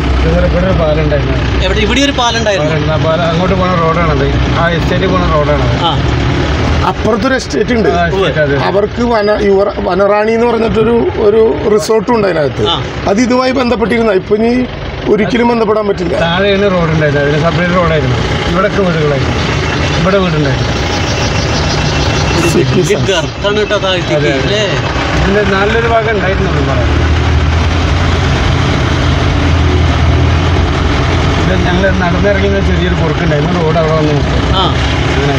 ഇവിടെ ഒരു പാലുണ്ടായിരുന്നു. അങ്ങോട്ട് പോണ റോഡാണത്. ആ എസ്റ്റേറ്റ് പോണ റോഡാണ്. അപ്പുറത്തൊരു എസ്റ്റേറ്റ് ഉണ്ട്. അവർക്ക് വനറാണി എന്ന് പറഞ്ഞിട്ടൊരു റിസോർട്ടും ഉണ്ട് അതിനകത്ത്. അത് ഇതുമായി ബന്ധപ്പെട്ടിരുന്ന ഇപ്പൊ ഇനി ഒരിക്കലും ബന്ധപ്പെടാൻ പറ്റില്ല. താഴെയാണ് റോഡ് ഉണ്ടായിരുന്നു. അതിന് സെപ്പറേറ്റ് റോഡായിരുന്നു. ഇവിടൊക്കെ വീടുകളായിരുന്നു. ഇവിടെ വീടുണ്ടായിരുന്നു. ഇതിന്റെ നല്ലൊരു ഭാഗം ഉണ്ടായിരുന്നു പറയാം. ഞങ്ങൾ നടന്നിറങ്ങുന്ന ചെറിയൊരു കുറുക്കുണ്ടായിരുന്നു. റോഡ് അവിടെ വന്ന് അങ്ങനെ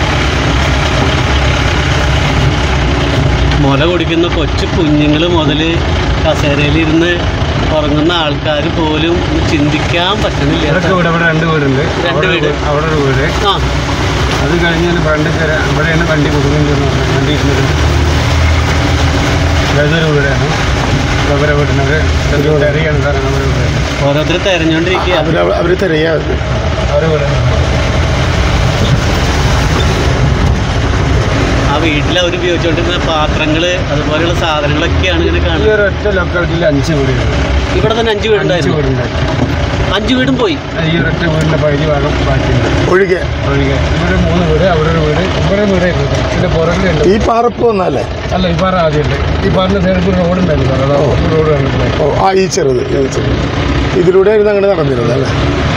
മുല കുടിക്കുന്ന കൊച്ചു കുഞ്ഞുങ്ങൾ മുതൽ കസേരയിലിരുന്ന് ഉറങ്ങുന്ന ആൾക്കാർ പോലും ചിന്തിക്കാൻ പറ്റുന്നില്ല. ഇവിടെ 2 വീടുണ്ട്. 2 വീട്. അവിടെ ഒരു വീട്. അത് കഴിഞ്ഞ് ഫ്രണ്ട് ഇവിടെയാണ് വണ്ടി കൊടുക്കുന്നത്. വണ്ടി ഇരുന്നത് ഏതൊരു വീടാണ്. അവരെ വീടുന്നത് തെരയാണ് സാറേ. നമ്മുടെ വീട് ഓരോരുത്തർ തെരഞ്ഞോണ്ടിരിക്കുക. അവർ തെരയാത് അവരെ വീടാണ്. ആ വീട്ടിൽ അവർ ഉപയോഗിച്ചുകൊണ്ടിരുന്ന പാത്രങ്ങൾ അതുപോലെയുള്ള സാധനങ്ങളൊക്കെയാണ് ഇങ്ങനെ കാണുന്നത്. ഈ ഒരു ഒറ്റ ലൊക്കാലിറ്റിയിൽ 5 വീടുകൾ. ഇവിടെ തന്നെ 5 വീടുണ്ടായിരുന്നു. 5 വീടും പോയി. ഈ ഒരൊറ്റ വീടിന്റെ പകുതി ഭാഗം ബാക്കിയുണ്ട് ഒഴികെ. ഇവിടെ 3 വീട്, അവിടെ ഒരു വീട്, ഇവിടെ വീടായിരുന്നു. ഇതിന്റെ പുറകിലുണ്ട്. ഈ പാറപ്പ് വന്നാലേ അല്ല, ഈ പാറ ആദ്യമുണ്ട്. ഈ പാറിന്റെ സൈഡിൽ ഒരു റോഡ് ഉണ്ടായിരുന്നു സാർ. അതാ റോഡ് കണ്ടിട്ടുള്ളത്. ഈ ചെറുത് ഇതിലൂടെ ആയിരുന്നു അങ്ങനെ നടന്നിരുന്നത് അല്ലേ?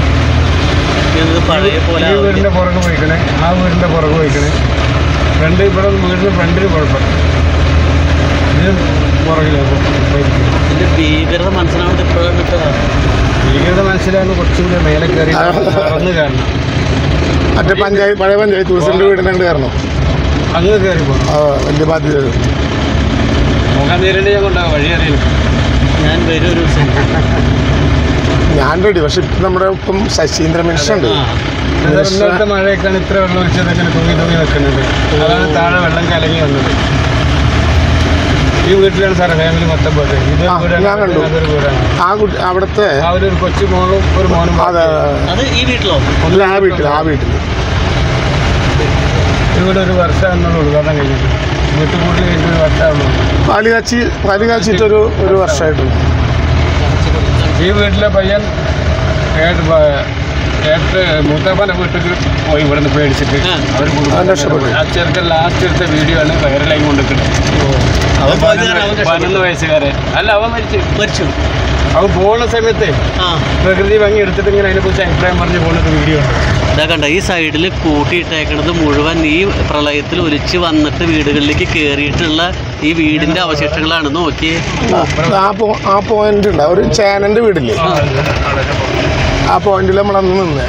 പഴയ പോലെ ഈ വീടിന്റെ പുറകെ പോയിക്കണേ, ആ വീടിന്റെ പുറകെ പോയിക്കണേ. ഇവിടെ വീടിന് ഫ്രണ്ടിൽ കുഴപ്പമില്ല. ഇത് പുറകിലാകും. ഇതിന്റെ ഭീകരത മനസ്സിലാവുന്നത് ഇപ്പോഴും കിട്ടുക. ഭീകരത മനസ്സിലാകുന്ന കുറച്ചുകൂടി മേലെ കയറി നടന്ന് കാരണം മറ്റേ പഴയ പഞ്ചായത്ത് പ്രസിഡന്റ് വീടിനങ്ങോട്ട് കയറണം. അങ്ങ് കയറി പോകണം. വലിയ ബാധ്യത പോകാൻ നേരിട്ട് ഞാൻ കൊണ്ടാകാം. വഴി അറിയില്ല. ഞാൻ വരും ഒരു ദിവസം. ഞാൻ റെഡി. പക്ഷെ നമ്മുടെ ഇപ്പം ശശീന്ദ്ര മിനിസ്റ്റർ ഉണ്ട്. ഇന്നത്തെ മഴയൊക്കെയാണ് ഇത്ര വെള്ളം ഒഴിച്ചത്. അങ്ങനെ തൂങ്ങി നിൽക്കുന്നത്. അതാണ് താഴെ വെള്ളം കലങ്ങി വന്നത്. ഈ വീട്ടിലാണ് സാറേ ഫാമിലി മൊത്തം പോയത്. ഇത് ഞാൻ കണ്ടു. അവിടുത്തെ ഒരു കൊച്ചു മോളും ഒരു മോനും. ഈ വീട്ടിലോ? അല്ല, ആ വീട്ടിൽ ഇവിടെ ഒരു വർഷം എന്നുള്ള ഉദ്ഘാടനം കഴിഞ്ഞിട്ട് വീട്ടിൽ കൂടി കഴിഞ്ഞിട്ട് ഒരു വർഷമാണല്ലോ. പാല് കാച്ചിട്ടൊരു വർഷമായിട്ടുണ്ട്. ഈ വീട്ടിലെ പയ്യൻ മൂത്താപ്പാന്റെ വീട്ടിൽ പോയി ഇവിടുന്ന് പേടിച്ചിട്ട് അവർ രക്ഷപ്പെട്ടു. ആ ചെറുക്കൻ ലാസ്റ്റ് എടുത്ത വീഡിയോ ആണ് വൈറലായി കൊണ്ടിരിക്കുന്നത്. 11 വയസ്സുകാരൻ. അല്ല, അവൻ മരിച്ചു. അവൻ പോകുന്ന സമയത്ത് പ്രകൃതി ഭംഗി എടുത്തിട്ട് ഇങ്ങനെ അതിനെക്കുറിച്ച് അഭിപ്രായം പറഞ്ഞ് പോകുന്നത് വീഡിയോ ഉണ്ട്. ഇതാ കണ്ട, ഈ സൈഡിൽ കൂട്ടിയിട്ടേക്കണത് മുഴുവൻ ഈ പ്രളയത്തിൽ ഒലിച്ച് വന്നിട്ട് വീടുകളിലേക്ക് കയറിയിട്ടുള്ള ഈ വീടിന്റെ അവശിഷ്ടങ്ങളാണ്. നോക്കിയേ, ആ പോയിന്റ് ഉണ്ട്. ഒരു ചേനന്റെ വീടില്ലേ, ആ പോയിന്റിൽ നമ്മളന്ന് നിന്നേ.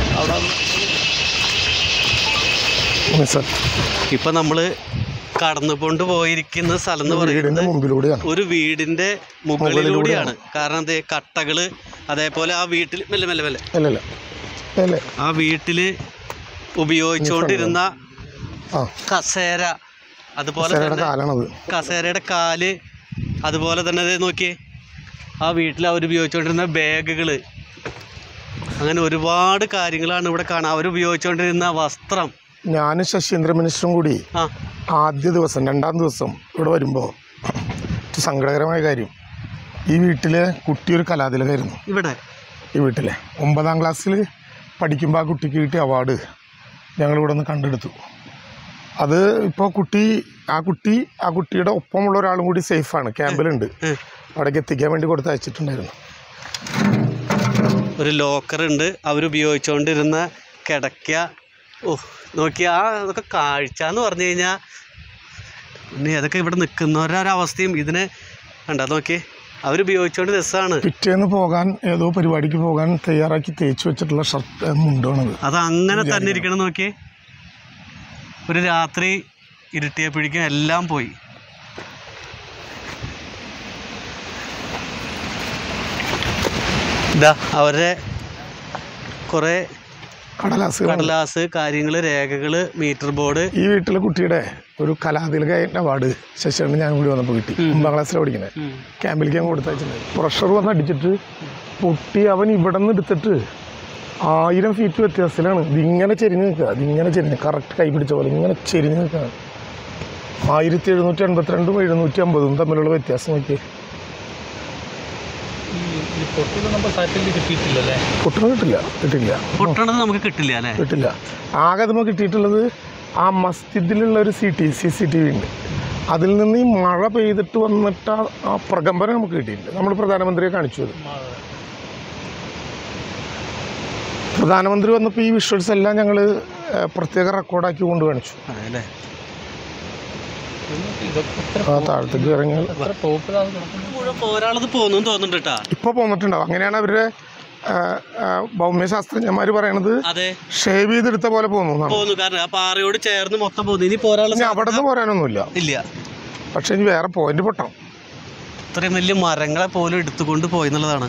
ഇപ്പൊ നമ്മള് കടന്നുകൊണ്ട് പോയിരിക്കുന്ന സ്ഥലം എന്ന് പറയുന്നത് ഒരു വീടിന്റെ മുകളിലൂടെയാണ്. കാരണം അതേ കട്ടകള്, അതേപോലെ ആ വീട്ടിൽ മെല്ലെ ആ വീട്ടില് ഉപയോഗിച്ചുകൊണ്ടിരുന്ന കസേര, അതുപോലെ കസേരയുടെ കാല്, അതുപോലെ തന്നെ അതേ നോക്കിയേ ആ വീട്ടിൽ അവർ ഉപയോഗിച്ചുകൊണ്ടിരുന്ന ബാഗുകള്, അങ്ങനെ ഒരുപാട് കാര്യങ്ങളാണ് ഇവിടെ കാണാം. അവർ ഉപയോഗിച്ചുകൊണ്ടിരുന്ന വസ്ത്രം. ഞാനും ശശീന്ദ്ര മിനിസ്റ്ററും കൂടി ആദ്യ ദിവസം 2ാം ദിവസം ഇവിടെ വരുമ്പോൾ സങ്കടകരമായ കാര്യം, ഈ വീട്ടിലെ കുട്ടി ഒരു കലാതിലകായിരുന്നു. ഈ വീട്ടിലെ 9ാം ക്ലാസ്സിൽ പഠിക്കുമ്പോൾ ആ കുട്ടിക്ക് കിട്ടിയ അവാർഡ് ഞങ്ങളിവിടെ നിന്ന് കണ്ടെടുത്തു. അത് ഇപ്പോൾ ആ കുട്ടിയുടെ ഒപ്പമുള്ള ഒരാളും കൂടി സേഫാണ്, ക്യാമ്പിലുണ്ട്. അവിടേക്ക് എത്തിക്കാൻ വേണ്ടി കൊടുത്ത് അയച്ചിട്ടുണ്ടായിരുന്നു. ഒരു ലോക്കറുണ്ട്, അവരുപയോഗിച്ചുകൊണ്ടിരുന്ന കിടക്ക. നോക്കിയാ അതൊക്കെ കാഴ്ച എന്ന് പറഞ്ഞു കഴിഞ്ഞാൽ പിന്നെ അതൊക്കെ ഇവിടെ നിൽക്കുന്നവരൊരവസ്ഥയും ഇതിനെ കണ്ടാ. നോക്കി അവരുപയോഗിച്ചുകൊണ്ട് രസമാണ്. പിറ്റേന്ന് പോകാൻ ഏതോ പരിപാടിക്ക് പോകാൻ തയ്യാറാക്കി തേച്ച് വെച്ചിട്ടുള്ള ഷർട്ട് മുണ്ടാണത്. അത് അങ്ങനെ തന്നെ ഇരിക്കണം. നോക്കി, ഒരു രാത്രി ഇരുട്ടിയപ്പോഴേക്കും എല്ലാം പോയി. ഇതാ അവരുടെ കുറേ കടലാസ് കാര്യങ്ങൾ, രേഖകൾ, മീറ്റർ ബോർഡ്. ഈ വീട്ടിലെ കുട്ടിയുടെ ഒരു കലാതിലക അവാർഡ് ശശിയാണ് ഞാൻ കൂടി വന്നപ്പോൾ കിട്ടി. 9ാം ക്ലാസ്സിലാണ് പഠിക്കുന്നത്. ക്യാമ്പിലേക്ക് ഞാൻ കൊടുത്തയച്ചിട്ടുണ്ട്. പ്രഷർ വന്ന് അടിച്ചിട്ട് പൊട്ടി. അവൻ ഇവിടെ നിന്ന് എടുത്തിട്ട് 1000 ഫീറ്റ് വ്യത്യാസത്തിലാണ് ഇതിങ്ങനെ ചെരിഞ്ഞ് നിൽക്കുക. ഇതിങ്ങനെ ചെരിഞ്ഞ് കറക്റ്റ് കൈ പിടിച്ച പോലെ ഇങ്ങനെ ചെരിഞ്ഞ് നിൽക്കുക. 1782 750 തമ്മിലുള്ള വ്യത്യാസം നോക്കി. കിട്ടില്ല. ആകെ നമുക്ക് കിട്ടിയിട്ടുള്ളത് ആ മസ്ജിദിലുള്ള ഒരു CCTV ഉണ്ട്. അതിൽ നിന്ന് ഈ മഴ പെയ്തിട്ട് വന്നിട്ട് ആ പ്രകമ്പനം നമുക്ക് കിട്ടിയിട്ടുണ്ട്. നമ്മൾ പ്രധാനമന്ത്രിയെ കാണിച്ചു. പ്രധാനമന്ത്രി വന്നപ്പോൾ ഈ വിഷ്വൽസ് എല്ലാം ഞങ്ങൾ പ്രത്യേക റെക്കോർഡാക്കി കൊണ്ട് കാണിച്ചു. ആ താഴത്തേക്ക് ഇറങ്ങിയാൽ ഇപ്പോൾ പോന്നിട്ടുണ്ടാവും. അങ്ങനെയാണ് അവരുടെ ഭൗമ്യശാസ്ത്രജ്ഞന്മാർ പറയണത്. ഷേവ് ചെയ്തെടുത്ത പോലെ പോകുന്നു. അവിടെ നിന്ന് പോരാനൊന്നുമില്ല. പക്ഷെ ഇനി വേറെ പോയിന്റ് പൊട്ടണം. ഇത്രയും വലിയ മരങ്ങളെ പോലും എടുത്തുകൊണ്ട് പോയി എന്നുള്ളതാണ്.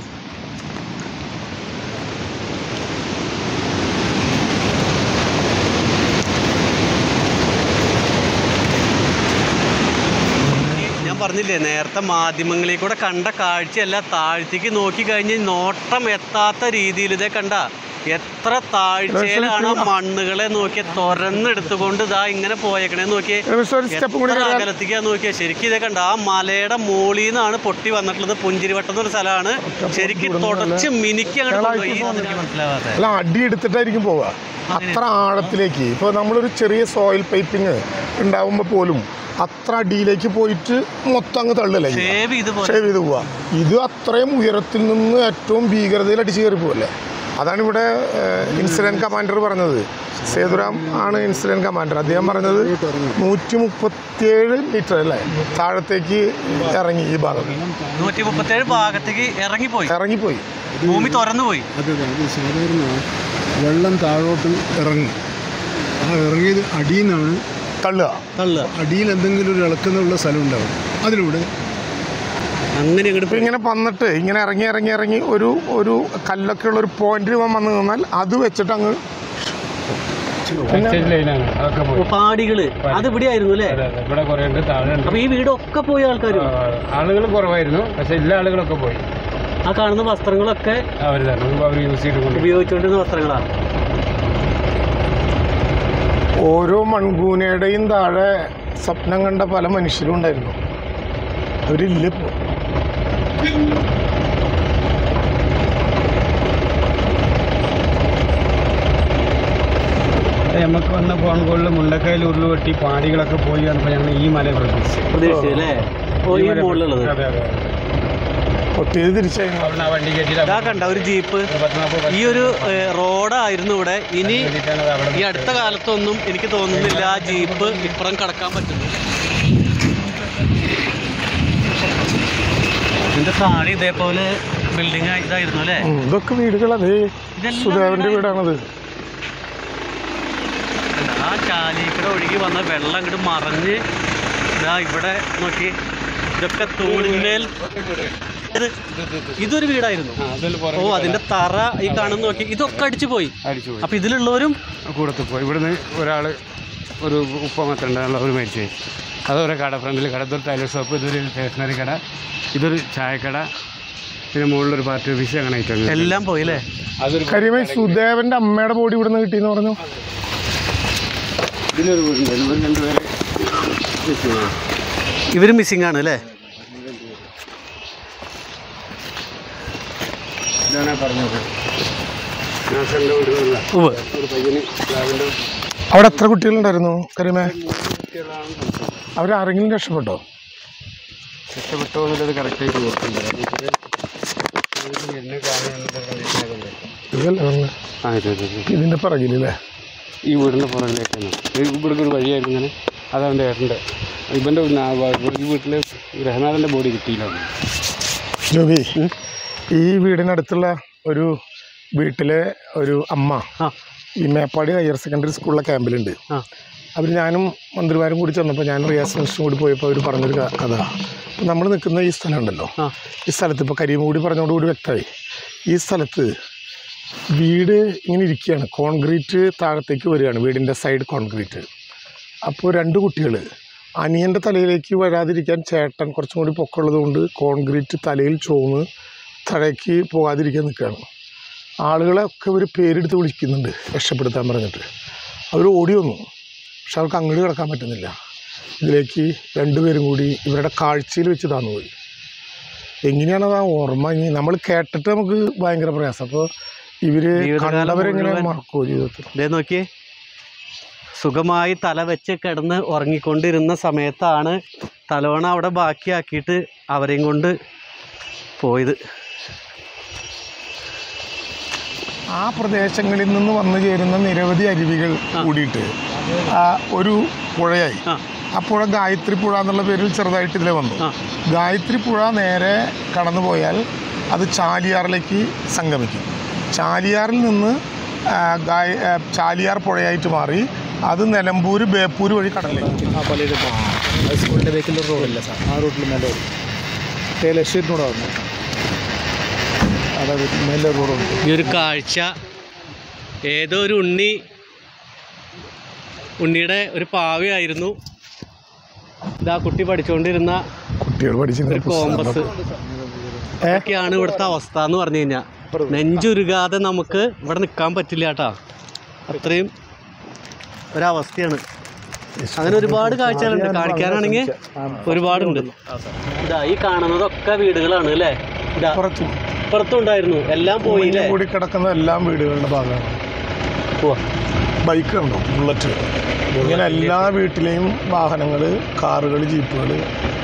പറഞ്ഞില്ലേ നേരത്തെ മാധ്യമങ്ങളിൽ കൂടെ കണ്ട കാഴ്ചയല്ല, താഴ്ത്തേക്ക് നോക്കി കഴിഞ്ഞ് നോട്ടം എത്താത്ത രീതിയിൽ ഇതേ കണ്ട എത്ര താഴ്ചയിലാണ് മണ്ണുകളെ നോക്കിയ തുറന്നെടുത്തുകൊണ്ട് ഇതാ ഇങ്ങനെ പോയേക്കണേ നോക്കിയേ, എത്ര അകലത്തേക്കാ നോക്കിയാ. ശരിക്കും ഇതേ കണ്ട ആ മലയുടെ മോളിൽ നിന്നാണ് പൊട്ടി വന്നിട്ടുള്ളത്. പുഞ്ചിരിവട്ടം എന്നൊരു സ്ഥലമാണ്. ശരിക്കും തുടച്ച് മിനിക്ക് അങ്ങോട്ട് എനിക്ക് മനസ്സിലാവാതെ അടി എടുത്തിട്ടായിരിക്കും പോവുക അത്ര ആഴത്തിലേക്ക്. ഇപ്പോൾ നമ്മളൊരു ചെറിയ സോയിൽ പൈപ്പിങ് ഉണ്ടാവുമ്പോൾ പോലും അത്ര അടിയിലേക്ക് പോയിട്ട് മൊത്തം അങ്ങ് തള്ളല്ലേ, ഷേവ് ചെയ്ത് പോവുക. ഇത് അത്രയും ഉയരത്തിൽ നിന്ന് ഏറ്റവും ഭീകരതയിൽ അടിച്ചു കയറി പോവല്ലേ. അതാണ് ഇവിടെ ഇൻസിഡൻറ്റ് കമാൻഡർ പറഞ്ഞത്. സേതുറാം ആണ് ഇൻസിഡൻറ്റ് കമാൻഡർ. അദ്ദേഹം പറഞ്ഞത് 137 മീറ്റർ അല്ലേ താഴത്തേക്ക് ഇറങ്ങി. ഈ ഭാഗം 137 ഭാഗത്തേക്ക് ഇറങ്ങിപ്പോയി. ഭൂമി തുറന്നുപോയി. അതെ, അത് സാധാരണ വെള്ളം താഴോട്ട് ഇറങ്ങി. ആ ഇറങ്ങിയത് അടിയിൽ നിന്നാണ് തള്ളുക. അടിയിൽ എന്തെങ്കിലും ഒരു ഇളക്കുന്നുള്ള സ്ഥലം ഉണ്ടാവും. അതിലൂടെ അങ്ങനെ ഇങ്ങനെ വന്നിട്ട് ഇങ്ങനെ ഇറങ്ങി ഒരു കല്ലൊക്കെ ഉള്ള ഒരു പോയിന്റ് വന്ന് നിന്നാൽ അത് വെച്ചിട്ട് അങ്ങ് പാടികള് അത് ഇവിടെ ആയിരുന്നു അല്ലേ? ഇവിടെ കുറെ ഉണ്ട്, താഴെ. അപ്പൊ ഈ വീടൊക്കെ പോയി ആളുകൾ കുറവായിരുന്നു, പക്ഷെ എല്ലാ ആളുകളൊക്കെ പോയി. ആ കാണുന്ന വസ്ത്രങ്ങളൊക്കെ അവർ യൂസ് ചെയ്തുകൊണ്ട് ഉപയോഗിച്ചുകൊണ്ടിരുന്ന വസ്ത്രങ്ങളാണ്. ഓരോ മൺകൂനയുടെയും താഴെ സ്വപ്നം കണ്ട പല മനുഷ്യരും ഉണ്ടായിരുന്നു. അവരില്ല ഇപ്പോൾ. നമുക്ക് വന്ന ഫോൺ കോളിൽ മുണ്ടക്കയിൽ ഉരുളുപൊട്ടി പാടികളൊക്കെ പോയി വന്നപ്പോൾ ഞങ്ങൾ ഈ മല പ്രതീക്ഷിച്ചു. കണ്ട ഒരു ജീപ്പ്. ഈ ഒരു റോഡായിരുന്നു ഇവിടെ. ഇനി ഈ അടുത്ത കാലത്തൊന്നും എനിക്ക് തോന്നുന്നില്ല ആ ജീപ്പ് ഇപ്പുറം കടക്കാൻ പറ്റുന്നു. ഇതിന്റെ താഴെ ഇതേപോലെ ബിൽഡിംഗ് ഇതായിരുന്നു അല്ലേ? ഇതൊക്കെ വീടുകളത് സുദേവന്റെ വീടാണത്. ആ ചാലിക്കട ഒഴുകി വന്ന വെള്ളം അങ്ങോട്ട് മറിഞ്ഞ് ഇതാ ഇവിടെ നോക്കി. ഇതൊക്കെ തൂണിന്മേൽ ഇതൊരു വീടായിരുന്നു. ഓ അതിന്റെ തറ ഈ കാണുന്ന നോക്കി. ഇതൊക്കെ അടിച്ചു പോയി. അപ്പൊ ഇതിലുള്ളവരും കൂടത്തിൽ പോയി. ഇവിടുന്ന് ഒരാള് ഒരു ഉപ്പമത്തുണ്ടായുള്ള ഒരു മരിച്ചു. അതൊരു കട ഫ്രണ്ടിൽ കട, ഇതൊരു ടൈലർ ഷോപ്പ്, ഇതൊരു സ്റ്റേഷനറി കട, ഇതൊരു ചായക്കട, പിന്നെ മുകളിലൊരു പാർട്ടി ഓഫീസ്, അങ്ങനെ ഐറ്റം എല്ലാം പോയി അല്ലേ? കരിമേ സുദേവന്റെ അമ്മയുടെ ബോഡി ഇവിടെ നിന്ന് കിട്ടിയെന്ന് പറഞ്ഞു. ഇതിലൊരു വീടുണ്ടായിരുന്നു, ഇവർ രണ്ടുപേരെ ഇവര് മിസ്സിംഗ് ആണ് അല്ലേ? ഇതാണ് പറഞ്ഞത്. അവിടെ എത്ര കുട്ടികളുണ്ടായിരുന്നു കരിമേ? അവരാരെങ്കിലും രക്ഷപ്പെട്ടോ എന്നുള്ളത് കറക്റ്റായിട്ട് ഇതിന്റെ പിറകിലല്ലേ? ഈ വീടിൻ്റെ പുറകിലേക്കാണ്. ഇവിടേക്ക് ഒരു വഴിയായിരുന്നു ഇങ്ങനെ. അതവൻ്റെ ഏട്ടൻ്റെ ഇവൻ്റെ ഈ വീട്ടിൽ രഹനാഥൻ്റെ ബോഡി കിട്ടിയില്ല. ജോബി, ഈ വീടിനടുത്തുള്ള ഒരു വീട്ടിലെ ഒരു അമ്മ ഈ മേപ്പാടി ഹയർ സെക്കൻഡറി സ്കൂളിലെ ക്യാമ്പിലുണ്ട്. അവർ ഞാനും മന്ത്രിമാരും കൂടി ചെന്നപ്പോൾ ഞാൻ റിയാസ് മിനിസ്റ്ററും കൂടി പോയപ്പോൾ അവർ പറഞ്ഞൊരു കഥ. നമ്മൾ നിൽക്കുന്ന ഈ സ്ഥലം ഉണ്ടല്ലോ, ഈ സ്ഥലത്ത് ഇപ്പോൾ കരിയും കൂടി പറഞ്ഞതോടുകൂടി വ്യക്തമായി. ഈ സ്ഥലത്ത് വീട് ഇങ്ങനെ ഇരിക്കുകയാണ്, കോൺക്രീറ്റ് താഴത്തേക്ക് വരികയാണ്, വീടിൻ്റെ സൈഡ് കോൺക്രീറ്റ്. അപ്പോൾ 2 കുട്ടികൾ അനിയൻ്റെ തലയിലേക്ക് വരാതിരിക്കാൻ ചേട്ടൻ കുറച്ചും കൂടി പൊക്കമുള്ളത് കൊണ്ട് കോൺക്രീറ്റ് തലയിൽ ചോന്ന് താഴേക്ക് പോകാതിരിക്കാൻ നിൽക്കുകയാണ്. ആളുകളെ ഒക്കെ ഇവർ പേരെടുത്ത് വിളിക്കുന്നുണ്ട് രക്ഷപ്പെടുത്താൻ പറഞ്ഞിട്ട്. അവർ ഓടി വന്നു, പക്ഷെ അവർക്ക് അങ്ങോട്ട് കിടക്കാൻ പറ്റുന്നില്ല. ഇതിലേക്ക് 2 പേരും കൂടി ഇവരുടെ കാഴ്ചയിൽ വെച്ച് താന്നുപോയി. എങ്ങനെയാണത് ആ ഓർമ്മ? ഇനി നമ്മൾ കേട്ടിട്ട് നമുക്ക് ഭയങ്കര പ്രയാസം. അപ്പോൾ ഇവർ കണ്ടവരെങ്ങനെ മറക്കുമോ ജീവിതത്തിൽ? നോക്കിയേ, സുഖമായി തല വെച്ച് കിടന്ന് ഉറങ്ങിക്കൊണ്ടിരുന്ന സമയത്താണ് തലോണ അവിടെ ബാക്കിയാക്കിയിട്ട് അവരെയും കൊണ്ട് പോയത്. ആ പ്രദേശങ്ങളിൽ നിന്ന് വന്നു ചേരുന്ന നിരവധി അരുവികൾ കൂടിയിട്ട് ഒരു പുഴയായി. ആ പുഴ ഗായത്രി പുഴ എന്നുള്ള പേരിൽ ചെറുതായിട്ട് ഇതിലെ വന്നു. ഗായത്രി പുഴ നേരെ കടന്നു പോയാൽ അത് ചാലിയാറിലേക്ക് സംഗമിക്കും. ചാലിയാറിൽ നിന്ന് ചാലിയാർ പുഴയായിട്ട് മാറി അത് നിലമ്പൂർ ബേപ്പൂർ വഴി കടലിലേക്ക്. സ്കൂളിൻ്റെ ബേക്കിൻ്റെ റോഡല്ല സാർ, ആ റൂട്ടിൽ മേലെ ലക്ഷ്യത്തിനൂടെ വന്നു. അതായത് മേലെ റോഡുണ്ട്. ഈ ഒരു കാഴ്ച ഏതോ ഒരു ഉണ്ണിയുടെ ഒരു പാവയായിരുന്നു. ഇതാ കുട്ടി പഠിച്ചുകൊണ്ടിരുന്ന കുട്ടികൾ പഠിച്ചിരുന്ന കോമ്പസ് ഒക്കെയാണ് ഇവിടുത്തെ അവസ്ഥ എന്ന് പറഞ്ഞു കഴിഞ്ഞാൽ. നെഞ്ചുരുകാതെ നമുക്ക് ഇവിടെ നിൽക്കാൻ പറ്റില്ല കേട്ടോ, അത്രയും ഒരവസ്ഥയാണ്. അങ്ങനെ ഒരുപാട് കാഴ്ചകളുണ്ട്, കാണിക്കാനാണെങ്കിൽ ഒരുപാടുണ്ട്. ഇതാ ഈ കാണുന്നതൊക്കെ വീടുകളാണ് അല്ലേ? ഇതാ പുറത്തുണ്ടായിരുന്നു, എല്ലാം പോയില്ലേ? കൂടി കിടക്കുന്ന എല്ലാം വീടുകളുടെ ഭാഗമാണ്. ബൈക്ക് ഉണ്ടോ, ബുള്ളറ്റ്, ഇങ്ങനെ എല്ലാ വീട്ടിലെയും വാഹനങ്ങൾ, കാറുകൾ, ജീപ്പുകൾ.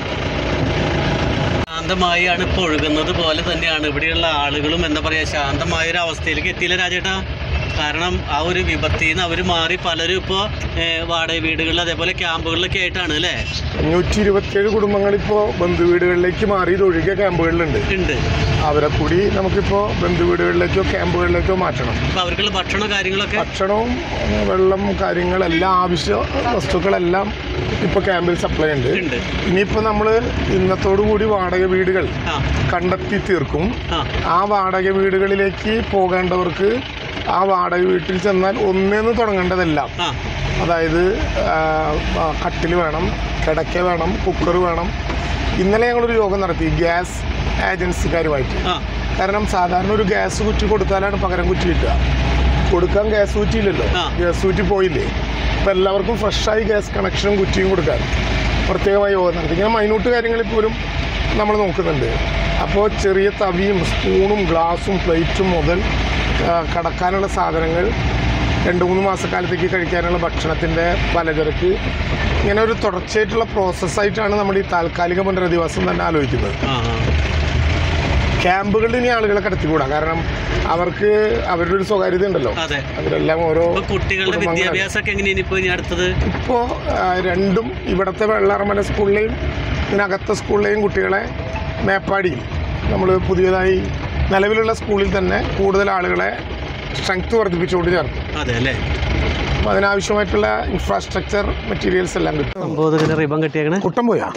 ശാന്തമായാണ് ഇപ്പോൾ ഒഴുകുന്നത് പോലെ തന്നെയാണ് ഇവിടെയുള്ള ആളുകളും. എന്താ പറയുക, ശാന്തമായൊരു അവസ്ഥയിലേക്ക് എത്തിയില്ല രാജേട്ടാ. കാരണം ആ ഒരു വിപത്തിൽ നിന്ന് അവർ മാറി പലരും ഇപ്പോൾ വാടക വീടുകളിൽ അതേപോലെ ക്യാമ്പുകളിലൊക്കെ ആയിട്ടാണ് അല്ലേ? 527 കുടുംബങ്ങളിപ്പോൾ ബന്ധുവീടുകളിലേക്ക് മാറി. ഇതൊഴികെ ക്യാമ്പുകളിലുണ്ട്. അവരെ കൂടി നമുക്കിപ്പോൾ ബന്ധുവീടുകളിലേക്കോ ക്യാമ്പുകളിലേക്കോ മാറ്റണം. അപ്പോൾ അവർക്കുള്ള ഭക്ഷണവും വെള്ളം കാര്യങ്ങളെല്ലാം ആവശ്യ വസ്തുക്കളെല്ലാം ഇപ്പോൾ ക്യാമ്പിൽ സപ്ലൈ ഉണ്ട്. ഇനിയിപ്പോൾ നമ്മൾ ഇന്നത്തോടു കൂടി വാടക വീടുകൾ കണ്ടെത്തി തീർക്കും. ആ വാടക വീടുകളിലേക്ക് പോകേണ്ടവർക്ക് ആ വാടക വീട്ടിൽ ചെന്നാൽ ഒന്നേന്ന് തുടങ്ങേണ്ടതെല്ലാം, അതായത് കട്ടിൽ വേണം, കിടക്ക വേണം, കുക്കർ വേണം. ഇന്നലെ ഞങ്ങളൊരു യോഗം നടത്തി ഗ്യാസ് ഏജൻസിക്കാരുമായിട്ട്. കാരണം സാധാരണ ഒരു ഗ്യാസ് കുറ്റി കൊടുത്താലാണ് പകരം കുറ്റി കിട്ടുക. കൊടുക്കാൻ ഗ്യാസ് കുറ്റിയില്ലല്ലോ, ഗ്യാസ് കുറ്റി പോയില്ലേ. അപ്പോൾ എല്ലാവർക്കും ഫ്രഷായി ഗ്യാസ് കണക്ഷനും കുറ്റിയും കൊടുക്കാൻ പ്രത്യേകമായി യോഗം നടത്തി. ഇങ്ങനെ മൈന്യൂട്ട് കാര്യങ്ങളിൽ പോലും നമ്മൾ നോക്കുന്നുണ്ട്. അപ്പോൾ ചെറിയ തവിയും സ്പൂണും ഗ്ലാസും പ്ലേറ്റും മുതൽ കടക്കാനുള്ള സാധനങ്ങൾ, 2-3 മാസക്കാലത്തേക്ക് കഴിക്കാനുള്ള ഭക്ഷണത്തിൻ്റെ പലചരക്ക്, ഇങ്ങനെ ഒരു തുടർച്ചയായിട്ടുള്ള പ്രോസസ്സായിട്ടാണ് നമ്മൾ ഈ താൽക്കാലിക പുനരധിവാസം തന്നെ ആലോചിക്കുന്നത്. ക്യാമ്പുകളിൽ ഇനി ആളുകളെ കടത്തിക്കൂടാ, കാരണം അവർക്ക് അവരുടെ ഒരു സ്വകാര്യത ഉണ്ടല്ലോ. അവരെല്ലാം ഓരോ കുട്ടികളുടെ വിദ്യാഭ്യാസമൊക്കെ എങ്ങനെയാണ് ഇപ്പോൾ 2ഉം ഇവിടുത്തെ വെള്ളാർമല സ്കൂളിലെയും ഇതിനകത്തെ സ്കൂളിലെയും കുട്ടികളെ മേപ്പാടിയിൽ നമ്മൾ പുതിയതായി നിലവിലുള്ള സ്കൂളിൽ തന്നെ കൂടുതൽ ആളുകളെ സ്ട്രെങ്ത് വർദ്ധിപ്പിച്ചുകൊണ്ട് ചേർക്കും. അപ്പോൾ അതിനാവശ്യമായിട്ടുള്ള ഇൻഫ്രാസ്ട്രക്ചർ മെറ്റീരിയൽസ് എല്ലാം കിട്ടും. റിബൺ കെട്ടിയേക്കണേ കുട്ടം പോയാ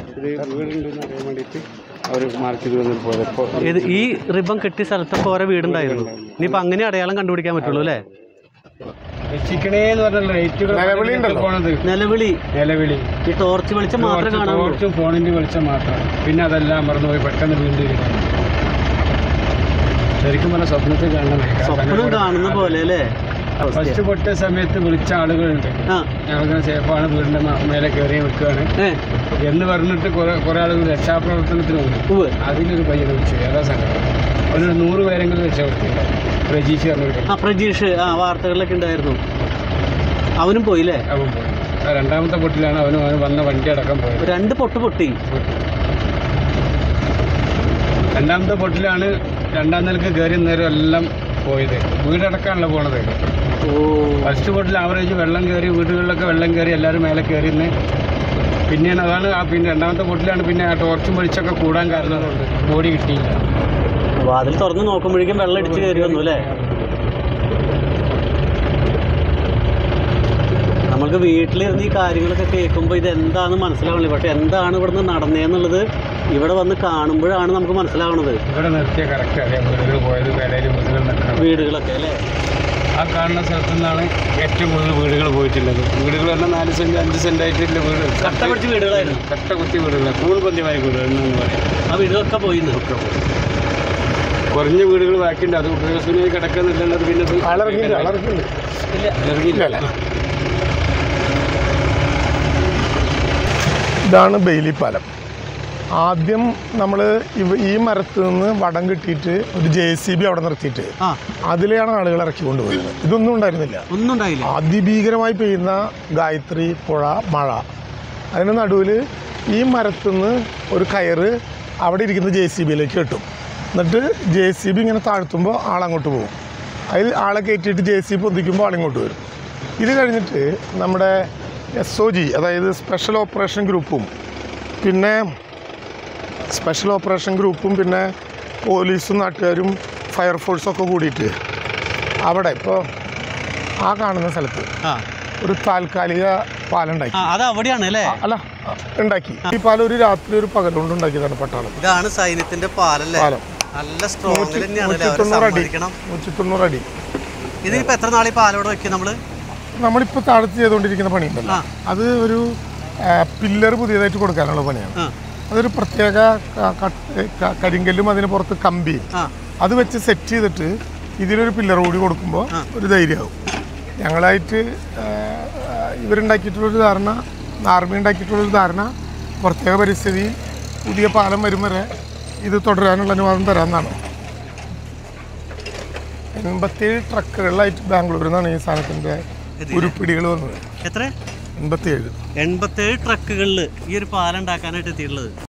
ഈ റിബൺ കെട്ടിയ സ്ഥലത്തൊക്കെ ഓരോ വീടുണ്ടായിരുന്നു. ഇനിയിപ്പോൾ അങ്ങനെ അടയാളം കണ്ടുപിടിക്കാൻ പറ്റുള്ളൂ അല്ലേ? നിലവിളി ഈ ടോർച്ച് വെളിച്ചം മാത്രം കാണാം, ടോർച്ചും ഫോണിന്റെ വെളിച്ചം മാത്രം. പിന്നെ അതെല്ലാം മറന്നുപോയി പെട്ടെന്ന് വീണ്ടും ശരിക്കും പറഞ്ഞ സ്വപ്നം കാണുന്ന പോലെ അല്ലേ? ഫസ്റ്റ് പൊട്ടിയ സമയത്ത് വിളിച്ച ആളുകളുണ്ട്, ഞങ്ങളിങ്ങനെ സേഫാണ്, വീടിന്റെ മേലെ കയറി നിൽക്കുകയാണ് എന്ന് പറഞ്ഞിട്ട് കുറെ ആളുകൾ രക്ഷാപ്രവർത്തനത്തിന് പോകും. അതിലൊരു പയ്യനെ വിളിച്ചു, ഏതാ സംഘം, ഒരു 100 പേരെങ്കിലും രക്ഷപ്പെട്ടു. പ്രജീഷ് പറഞ്ഞിട്ട് പ്രജീഷ് വാർത്തകളിലൊക്കെ ഉണ്ടായിരുന്നു. അവനും പോയില്ലേ? അവൻ പോയി. 2ാമത്തെ പൊട്ടിലാണ് അവന് വന്ന വണ്ടി അടക്കം പോയത്. 2 പൊട്ടി. 2ാമത്തെ പൊട്ടിലാണ് 2ാം നിലക്ക് കയറി നേരം എല്ലാം പോയത്. വീടടക്കാണല്ലോ പോണത്. ഫസ്റ്റ് പൊട്ടിൽ ആവറേജ് വെള്ളം കയറി, വീടുകളിലൊക്കെ വെള്ളം കയറി, എല്ലാവരും മേലെ കയറിന്ന്. പിന്നെയാണ് അതാണ് പിന്നെ 2ാമത്തെ പൊട്ടിലാണ് പിന്നെ ആ ടോർച്ചും വെളിച്ചൊക്കെ കൂടാൻ കാരണം ബോഡി കിട്ടിയില്ല. വാതിൽ തുറന്ന് നോക്കുമ്പോഴേക്കും വെള്ളം ഇടിച്ച് കയറി വന്നു അല്ലേ? നമുക്ക് വീട്ടിലിരുന്ന് ഈ കാര്യങ്ങളൊക്കെ കേൾക്കുമ്പോൾ ഇതെന്താണെന്ന് മനസ്സിലാവില്ല. പക്ഷെ എന്താണ് ഇവിടുന്ന് നടന്നതെന്നുള്ളത് ഇവിടെ വന്ന് കാണുമ്പോഴാണ് നമുക്ക് മനസ്സിലാവുന്നത്. ഇവിടെ നിർത്തിയ കറക്റ്റ് അറിയാം വീടുകൾ പോയത്, വേലയിൽ വീടുകൾ നിൽക്കണം. വീടുകളൊക്കെ അല്ലേ? ആ കാണുന്ന സ്ഥലത്തു നിന്നാണ് ഏറ്റവും കൂടുതൽ വീടുകൾ പോയിട്ടുള്ളത്. വീടുകൾ പറഞ്ഞാൽ 4 സെൻറ്റ് 5 സെൻറ്റ് ആയിട്ടുള്ള വീട്, കട്ട പിടിച്ച വീടുകളായിരുന്നു. കട്ട കുത്തി വീടുകൾ, കൂൺപന്തിമായ വീടുകൾ എന്ന് പറയാം. ആ വീടുകളൊക്കെ പോയി. കുറഞ്ഞ വീടുകൾ ബാക്കിയുണ്ട്. അത് ഉപയോഗശൂന്യമായി കിടക്കുന്നില്ലത്. പിന്നെ ഇറങ്ങിയില്ല. ഇതാണ് ബെയിലി പാലം. ആദ്യം നമ്മൾ ഈ മരത്ത് നിന്ന് വടം കിട്ടിയിട്ട് ഒരു JCB അവിടെ നിർത്തിയിട്ട് അതിലെയാണ് ആളുകൾ ഇറക്കി കൊണ്ടുപോയത്. ഇതൊന്നും ഉണ്ടായിരുന്നില്ല. അതിഭീകരമായി പെയ്യുന്ന ഗായത്രി പുഴ മഴ, അതിന് നടുവിൽ ഈ മരത്തുനിന്ന് ഒരു കയറ് അവിടെ ഇരിക്കുന്ന JCBയിലേക്ക് കെട്ടും. എന്നിട്ട് JCB ഇങ്ങനെ താഴ്ത്തുമ്പോൾ ആളങ്ങോട്ട് പോകും. അതിൽ ആളെ കയറ്റിയിട്ട് JCB പൊന്തിക്കുമ്പോൾ ആളിങ്ങോട്ട് വരും. ഇത് കഴിഞ്ഞിട്ട് നമ്മുടെ SOG, അതായത് സ്പെഷ്യൽ ഓപ്പറേഷൻ ഗ്രൂപ്പും പിന്നെ പോലീസും നാട്ടുകാരും ഫയർഫോഴ്സും ഒക്കെ കൂടിയിട്ട് അവിടെ ഇപ്പോൾ ആ കാണുന്ന സ്ഥലത്ത് ഒരു താൽക്കാലിക പാലം ഉണ്ടാക്കി. അല്ല, ഉണ്ടാക്കി. ഈ പാലം ഒരു രാത്രി ഒരു പകൽ കൊണ്ട് ഉണ്ടാക്കിയതാണ് പട്ടാളം. ഇതാണ് സൈന്യത്തിന്റെ പാലം. നല്ല സ്ട്രോങ് 190 അടി. ഇതിപ്പോ എത്ര നാളെ പാലോടെ വെക്കും നമ്മളിപ്പോൾ താഴത്ത് ചെയ്തുകൊണ്ടിരിക്കുന്ന പണിയുണ്ടല്ലോ, അത് ഒരു പില്ലർ പുതിയതായിട്ട് കൊടുക്കാനുള്ള പണിയാണ്. അതൊരു പ്രത്യേക കരിങ്കല്ലും അതിന് പുറത്ത് കമ്പിയും അത് വെച്ച് സെറ്റ് ചെയ്തിട്ട് ഇതിലൊരു പില്ലർ കൂടി കൊടുക്കുമ്പോൾ ഒരു ധൈര്യമാവും. ഞങ്ങളായിട്ട് ഇവരുണ്ടാക്കിയിട്ടുള്ളൊരു ധാരണ, ആർമി ഉണ്ടാക്കിയിട്ടുള്ളൊരു ധാരണ, പ്രത്യേക പരിസ്ഥിതിയിൽ പുതിയ പാലം വരും വരെ ഇത് തുടരാനുള്ള അനുവാദം തരാമെന്നാണ്. 87 ട്രക്കുകളിലായിട്ട് ബാംഗ്ലൂരിൽ നിന്നാണ് ഈ സാധനത്തിൻ്റെ ഉരുപ്പിടികൾ വന്നത്. എത്ര? 87 ട്രക്കുകളിൽ ഈ ഒരു പാലം ഉണ്ടാക്കാനായിട്ട് എത്തിയിട്ടുള്ളത്.